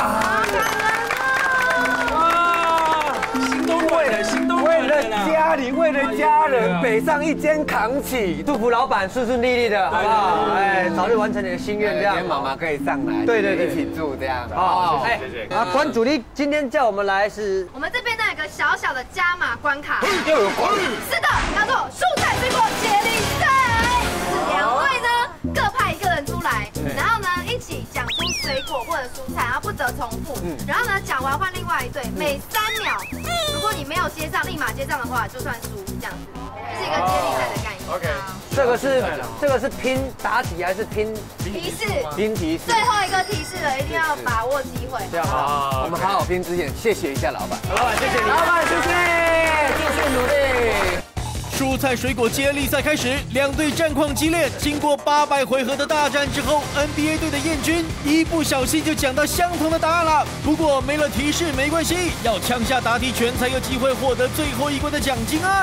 心都软了，心都为了家里，为了家人，北上一肩扛起。 祝福老板顺顺利利的，好不好？哎，早日完成你的心愿，这样。 妈妈可以上来， 对， 一起住这样。 好， 谢谢。 啊，关主力今天叫我们来是， 我们这边呢有个小小的加码关卡， 又有关。 是的，叫做蔬菜水果接力赛，是2位呢各派1个人出来，然后呢一起讲出水果或者蔬菜，然后不得重复。然后呢讲完换另外一队，每3秒，如果你没有接上，立马接上的话就算输，这样子，这是一个接力赛的概念。OK， 这个是拼答题还是拼提示？ 拼提示。 最后一个提示了，一定要把握机会。 这样好， 我们好好拼之前，谢谢一下老板。 老板，谢谢你。 老板，谢谢，继续努力。 蔬菜水果接力赛开始，2队战况激烈。经过800回合的大战之后 ，NBA 队的燕军一不小心就讲到相同的答案了。不过没了提示没关系，要枪下答题权才有机会获得最后一关的奖金啊！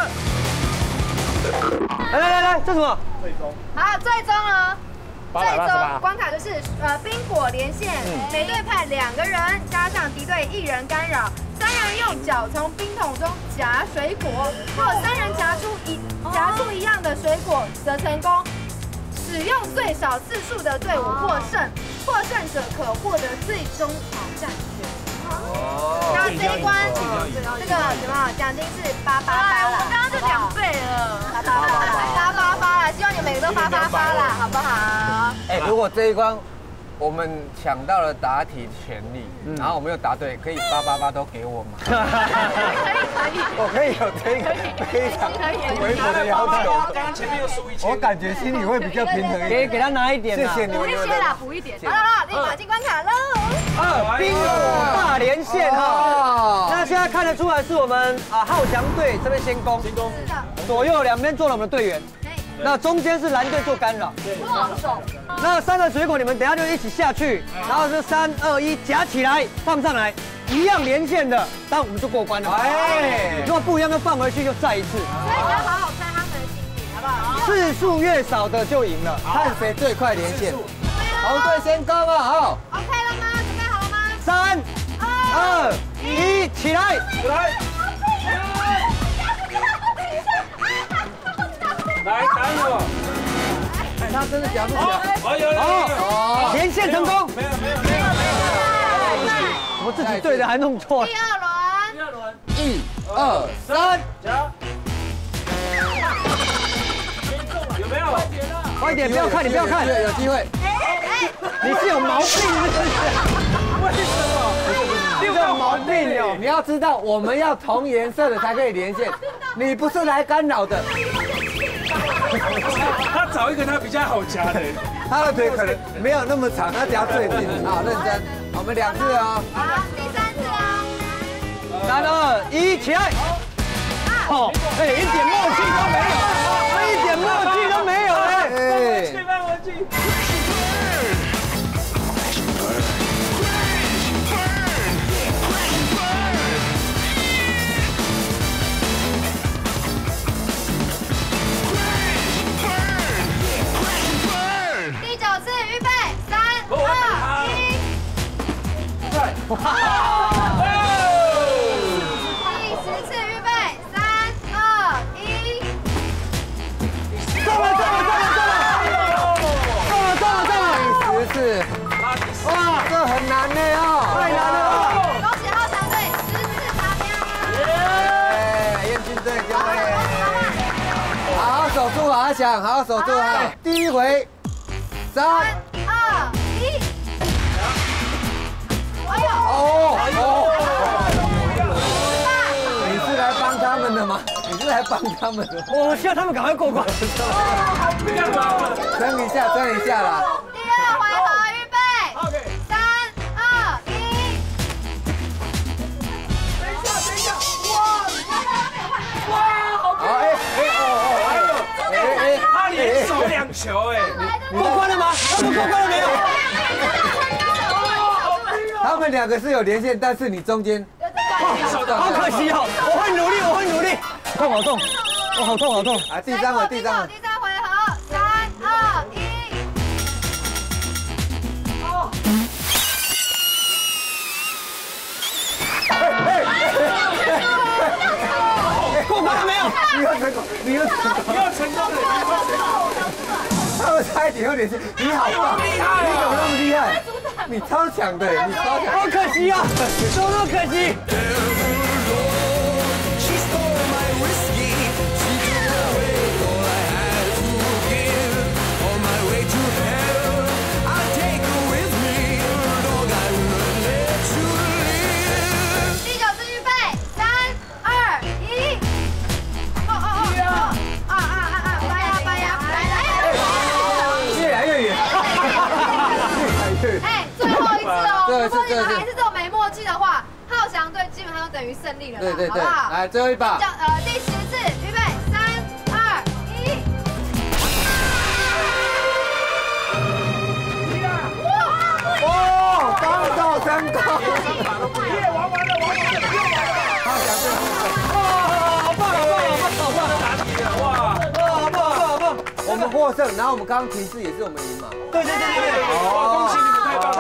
来，这什么？ 好，最终呢？最终关卡就是冰果连线，每队派2个人，加上敌队1人干扰，3人用脚从冰桶中夹水果，如果3人夹出一样的水果则成功。使用最少次数的队伍获胜，获胜者可获得最终挑战权。那这一关，这个什么奖金是888啦，我们刚刚就2倍了，888啦，希望你每个都发啦，好不好？ 哎，如果这一关我们抢到了答题权利，然后我们又答对，可以888都给我吗？可以，我可以有这个非常微薄的要求。 刚刚前面又输1000， 我感觉心里会比较平衡一点。 给他拿一点， 谢谢你们。 补一些啦，补一点。好了，立马进关卡喽。 冰果大连线哈。那现在看得出来是我们浩翔队这边先攻， 是的。 左右2边做了我们的队员。那中间是蓝队做干扰，那3个水果你们等下就一起下去，然后是3、2、1夹起来放上来，一样连线的，当我们就过关了。哎，如果不一样就放回去，就再一次。 所以你要好好猜他们的心理，好不好？ 次数越少的就赢了， 看谁最快连线。红队先攻啊！好 ，OK 了吗？准备好了吗 ？3、2、1，起来！ 来打我！ 他真的夹不起来。 好，连线成功。没有。我自己对的还弄错了。 第二轮。 1、2、3， 夹。有没有？ 快点，不要看，你不要看， 有机会。 你是有毛病是不是？ 为什么？ 你有毛病哦！ 你要知道，我们要同颜色的才可以连线，你不是来干扰的。 他找一个他比较好夹的， 他的腿可能没有那么长，他夹最近。好，认真，我们2次哦。 好，第3次哦。 3、2、1，起来！好，哎，一点默契都没有，一点默契都没有哎！ 默契。 第9次，预备，3、2、1。 第10次，预备，3、2、1。 中了！ 10次，哇，这很难呢哦，太难了。 恭喜浩翔队10次达标。 燕军队就会，好好守住阿翔，好好守住啊！第一回，3、2、1。你是来帮他们的吗？你是来帮他们的？ 我希望他们赶快过关。 争一下啦！ 第2回合，预备，3、2、1。等一下，哇！ 他连守2球哎， 过关了吗？他们过关了没有？ 他们2个是有连线，但是你中间， 好可惜哦！我会努力。痛，好痛！我好痛！ 啊，第3回合， 第3回合，3、2、1。 过关了没有？ 你又成功了！他们差一点有点，你好棒，你怎么那么厉害？你超强的，你超强！ 好可惜啊，多么可惜！ 第9次，预备，3、2、1。 越来越远。 哎，最后一次哦，如果你们还是这种没默契的话，浩翔队基本上就等于胜利了， 对， 好不好？ 来最后一把。 第10次，预备，3、2、1。 哇！刚到成功。玩完了。浩翔队。 好棒！ 好棒！我们获胜，然后我们刚刚提示也是我们赢嘛。 对。 恭喜你们，太棒了！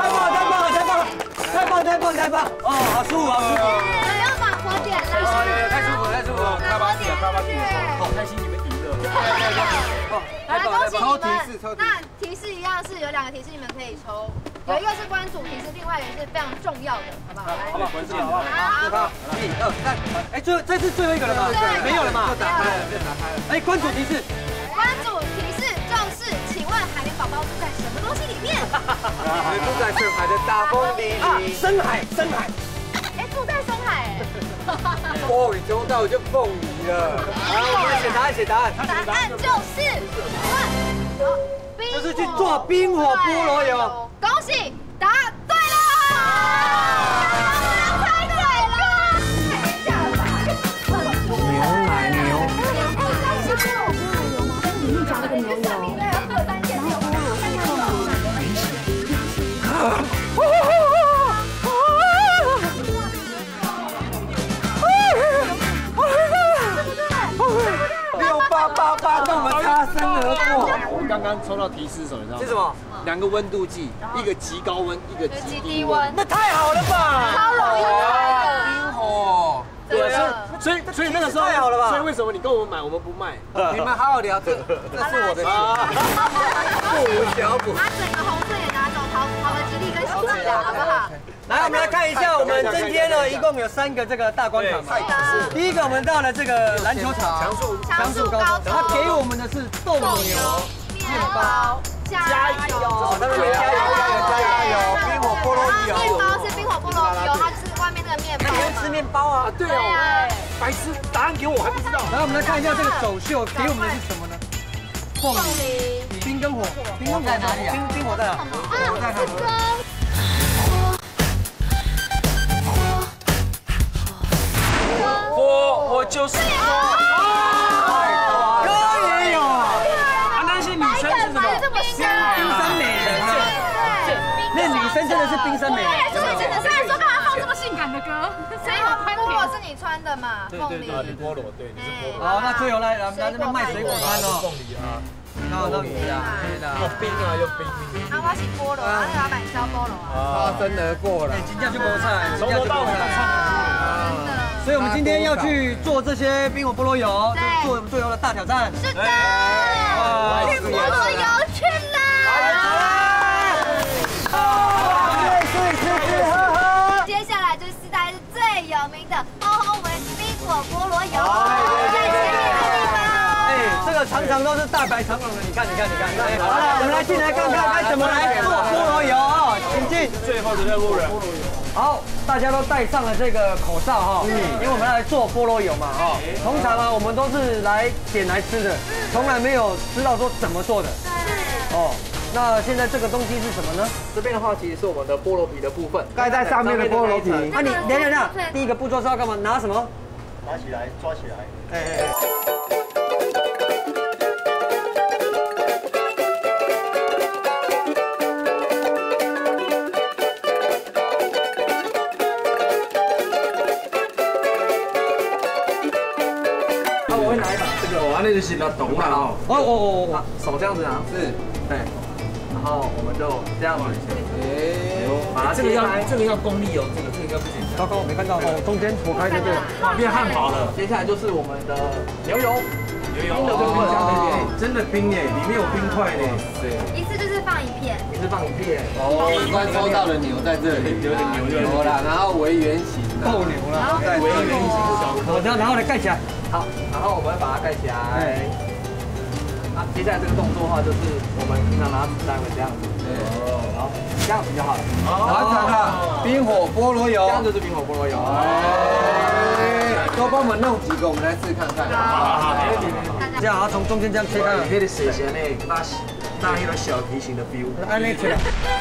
哦，好舒服。 不要把火点了。 太舒服了！开 party 好开心你们赢了。 来，恭喜你们。那提示一样是有2个提示你们可以抽，有一个是关主提示，另外一个是非常重要的，好不好？来， 关键的。 好，1、2、3。 哎，这是最后一个了吗？没有了吗？ 就打开了。 哎，关主提示。 关主提示重视，请问海绵宝宝住在什么东西里面？ 住在深海的大风里。 深海。 哎，住在深海。 风雨中到就凤梨了。 然后我们写答案。 答案就是就是去做冰火菠萝油。 恭喜答对了！猜对了！ 牛奶牛。 里面夹了个牛油， 688跟我们擦身而过。 我刚刚抽到提示是什么？你知道吗？ 是什么 ？2个温度计，一个极高温，一个极低温。 那太好了吧！ 超容易猜的。 冰火。 对啊，所以那个时候太好了吧？ 所以为什么你跟我们买，我们不卖？ 你们好好聊，这是我的钱，不无小补。 把整个红色也拿走，好的吉利跟喜气的，好不好？ 来，我们来看一下，我们今天呢一共有3个这个大关卡嘛。第一个我们到了这个篮球场， 强速高中， 他给我们的是豆牛面包，加油！ 他们加油！ 冰火菠萝油。 面包是冰火菠萝油，它就是外面那个面包。 你会吃面包啊？ 对哦，白痴，答案给我还不知道。 然后我们来看一下这个走秀给我们的是什么呢？凤梨、冰跟火，冰跟火在哪里啊？冰火在哪？ 火在哪？ 我就是火。 歌也有啊。 那些女生是什么？ 冰山美人啊。那女生真的是冰山美人。 所以真的是说干嘛放这么性感的歌？所以我拍那个是你穿的嘛，凤梨。 你菠萝，对，你是菠萝。 好，那最后来这边卖水果摊哦。 凤梨啊， 凤梨啊， 又冰啊又冰。 啊，我是菠萝，啊，老板削菠萝。 擦身而过了。 真正就菠菜， 从头到尾都唱。 所以我们今天要去做这些冰火菠萝油，就是做我们最后的大挑战。 是的，去菠萝油去啦！接下来就是四大是最有名的烘为冰火菠萝油，在前面的地方。 这个常常都是大排长龙的，你看。好了，我们来进来看看该怎么来做菠萝油啊，请进。 最后的任务人。 好，大家都戴上了这个口罩哈，因为我们要来做菠萝油嘛哈。通常啊，我们都是来点来吃的，从来没有知道说怎么做的。哦，那现在这个东西是什么呢？ 这边的话，其实是我们的菠萝皮的部分， 盖在上面的菠萝皮。那你等一下，第一个步骤是要干嘛？拿什么？ 拿起来，抓起来。 我会拿一把这个，那就是要懂了哦。手这样子拿，是，对。然后我们就这样子，把它这个要功力哦，这个应该不简单。 糟糕，我没看到哦，中间破开这个， 哇，变汉堡了。 接下来就是我们的牛油， 冰的部分， 真的冰耶，里面有冰块呢。对， 一次就是放一片， 也是放一片。 哦，你刚抽到的牛在这里，有点牛啦，然后为圆形， 斗牛啦， 为圆形小颗。 然后来盖起来。 好，然后我们把它盖起来。那接下来这个动作的话，就是我们平常拿子弹会这样子。对，好，这样子就好了。 完成了，冰火菠萝油， 这样就是冰火菠萝油。 多帮我们弄几个，我们来试看看。 好， 这样啊，从中间这样切开。 那个水咸呢，那个小提琴的 feel。 按那切。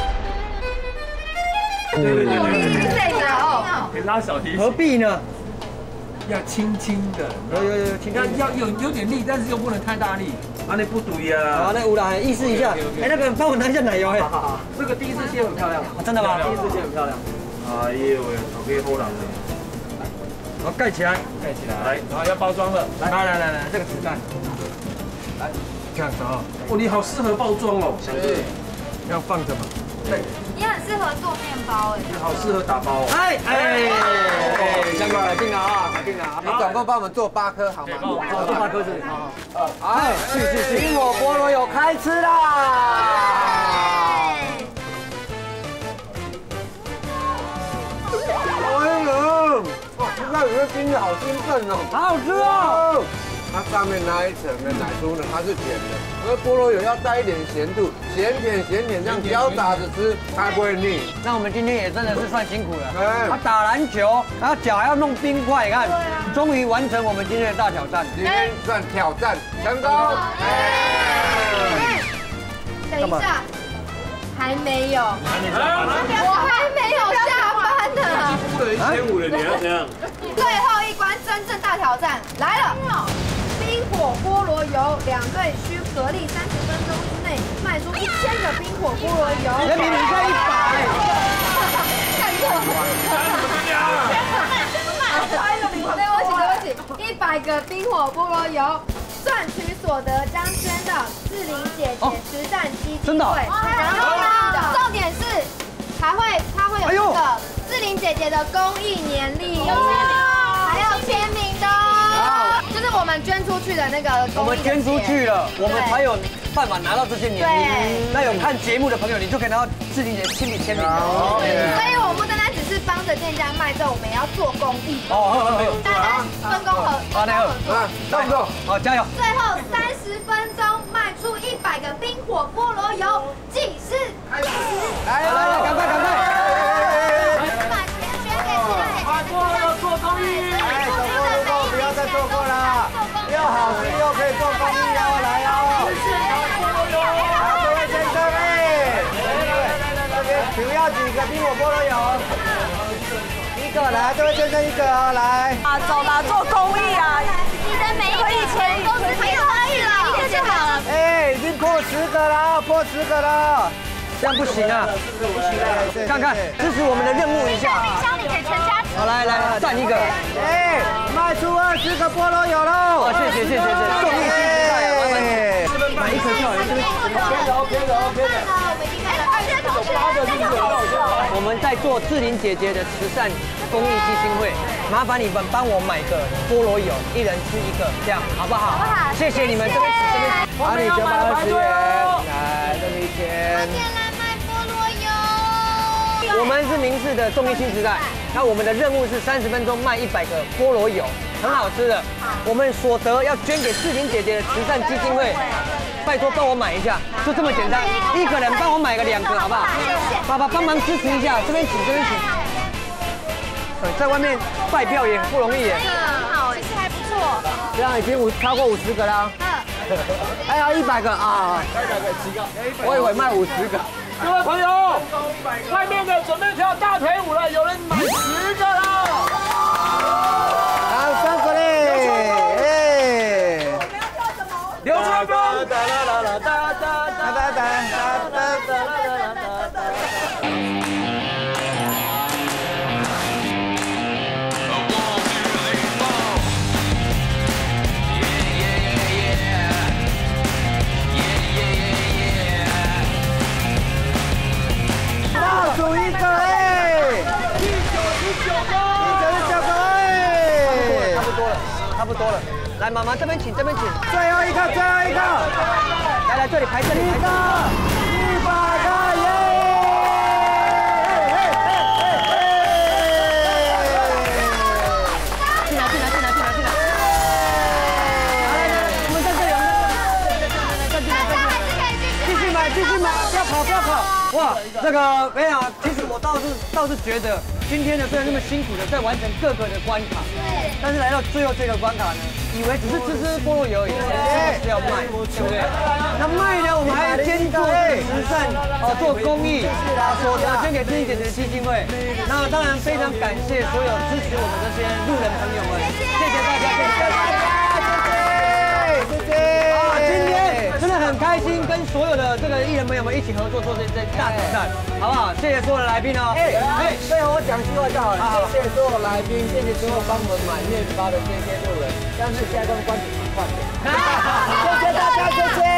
对。 这个哦， 可以拉小提琴。 何必呢？ 要轻轻的， 有，轻轻。 要有点力，但是又不能太大力。 啊，你不对呀。 好，那有啦，意思一下。哎，那个帮我拿一下奶油哎。 好，这个第一次切很漂亮。 真的吗？ 第一次切很漂亮。 哎呦喂，好给好人嘞。 好，盖起来。 来，然后要包装了。 来，这个子弹。来，这样子啊。 哦，你好适合包装哦。 对。 要放着嘛。对。 你很适合做面包哎。 好适合打包。 香港搞定了啊，搞定了。 你总共帮我们做8颗好吗？ 做8颗是。好，去， 冰火菠萝油开吃啦！哇，吃到里面冰的好兴奋哦， 好好吃哦。 它上面那一层的奶酥呢，它是甜的，而菠萝油要带一点咸度，咸甜这样交杂着吃，才不会腻。 那我们今天也真的是算辛苦了。他打篮球，然后脚还要弄冰块，你看，终于完成我们今天的大挑战。 今天算挑战成功。 等一下，还没有，我还没有下班呢。 估了1500了，你要怎样？ 最后一关真正大挑战来了！冰火菠萝油2队需合力30分钟之内卖出1000个冰火菠萝油。 人民币100。 看错。对不起，100个冰火菠萝油。赚取所得将捐到志玲姐姐慈善基金会。然后呢，重点是它会有那个志玲姐姐的公益年历，还要签名的哦。就是我们捐出去的那个公益。 我们捐出去了，我们才有办法拿到这些年历。那有看节目的朋友，你就可以拿到志玲姐亲笔签名的。 所以我不单单只是帮着店家卖肉，我们也要做公益。大家分工合作。 动作， 好，加油！ 最后30分钟卖出100个冰火菠萝油，计时开始。 来，赶快！ 把菠萝油做公益。 不要再做过了，又好吃又可以做公益哦，来哦！各位先生这边请要几个冰火菠萝油？1个，来，这位先生1个哦，来。 走啦，做公益啊！你的每一笔钱都是很有意义了，1个就好了。 已经破10个了，破10个了。 这样不行啊！看看，支持我们的任务一下。 教你给全家吃。 好，来，站一个。 出20个菠萝油喽！谢谢，众义新时代啊，买1颗就好了，这边。OK 的。 我们已经买了20个同学，大家好。 我们在做志玲姐姐的慈善公益基金会，麻烦你们帮我买个菠萝油，1人吃1个，这样好不好？谢谢你们，这边把你920元，来这笔钱。我们是明视的综艺新时代，那我们的任务是30分钟卖100个菠萝油，很好吃的。我们所得要捐给志玲姐姐的慈善基金会，拜托帮我买一下，就这么简单。1个人帮我买个2个，好不好？爸爸帮忙支持一下，这边请。在外面拜票也很不容易耶。 很好，其实还不错。 这样已经超过50个啦。还要100个啊！100个7个，我以为卖50个。 各位朋友，外面的准备跳大腿舞了，有人买10个了。 好，3个嘞！ 流川枫。 倒数1个哎！199个哎！差不多了。来，妈妈这边请。最后一个。来，这里排这里。100个耶！进来！我们在这里，再进来！继续买，不要跑！哇，这个没有，其实我倒是觉得今天呢，虽然那么辛苦的在完成各个的关卡，但是来到最后这个关卡呢，以为只是吃菠萝油而已，是要卖，对不对？那卖呢，我们还兼做慈善，做公益，所得捐给志玲姐姐的基金会。那当然非常感谢所有支持我们这些路人朋友们，谢谢大家，谢谢。今天真的很开心，跟所有的这个艺人朋友们一起合作做这大挑战，好不好？谢谢所有的来宾哦。最后我讲句话就好了，谢谢所有来宾，谢谢所有帮我们买面包的这些路人，但是现在跟关子快点。谢谢大家，谢谢。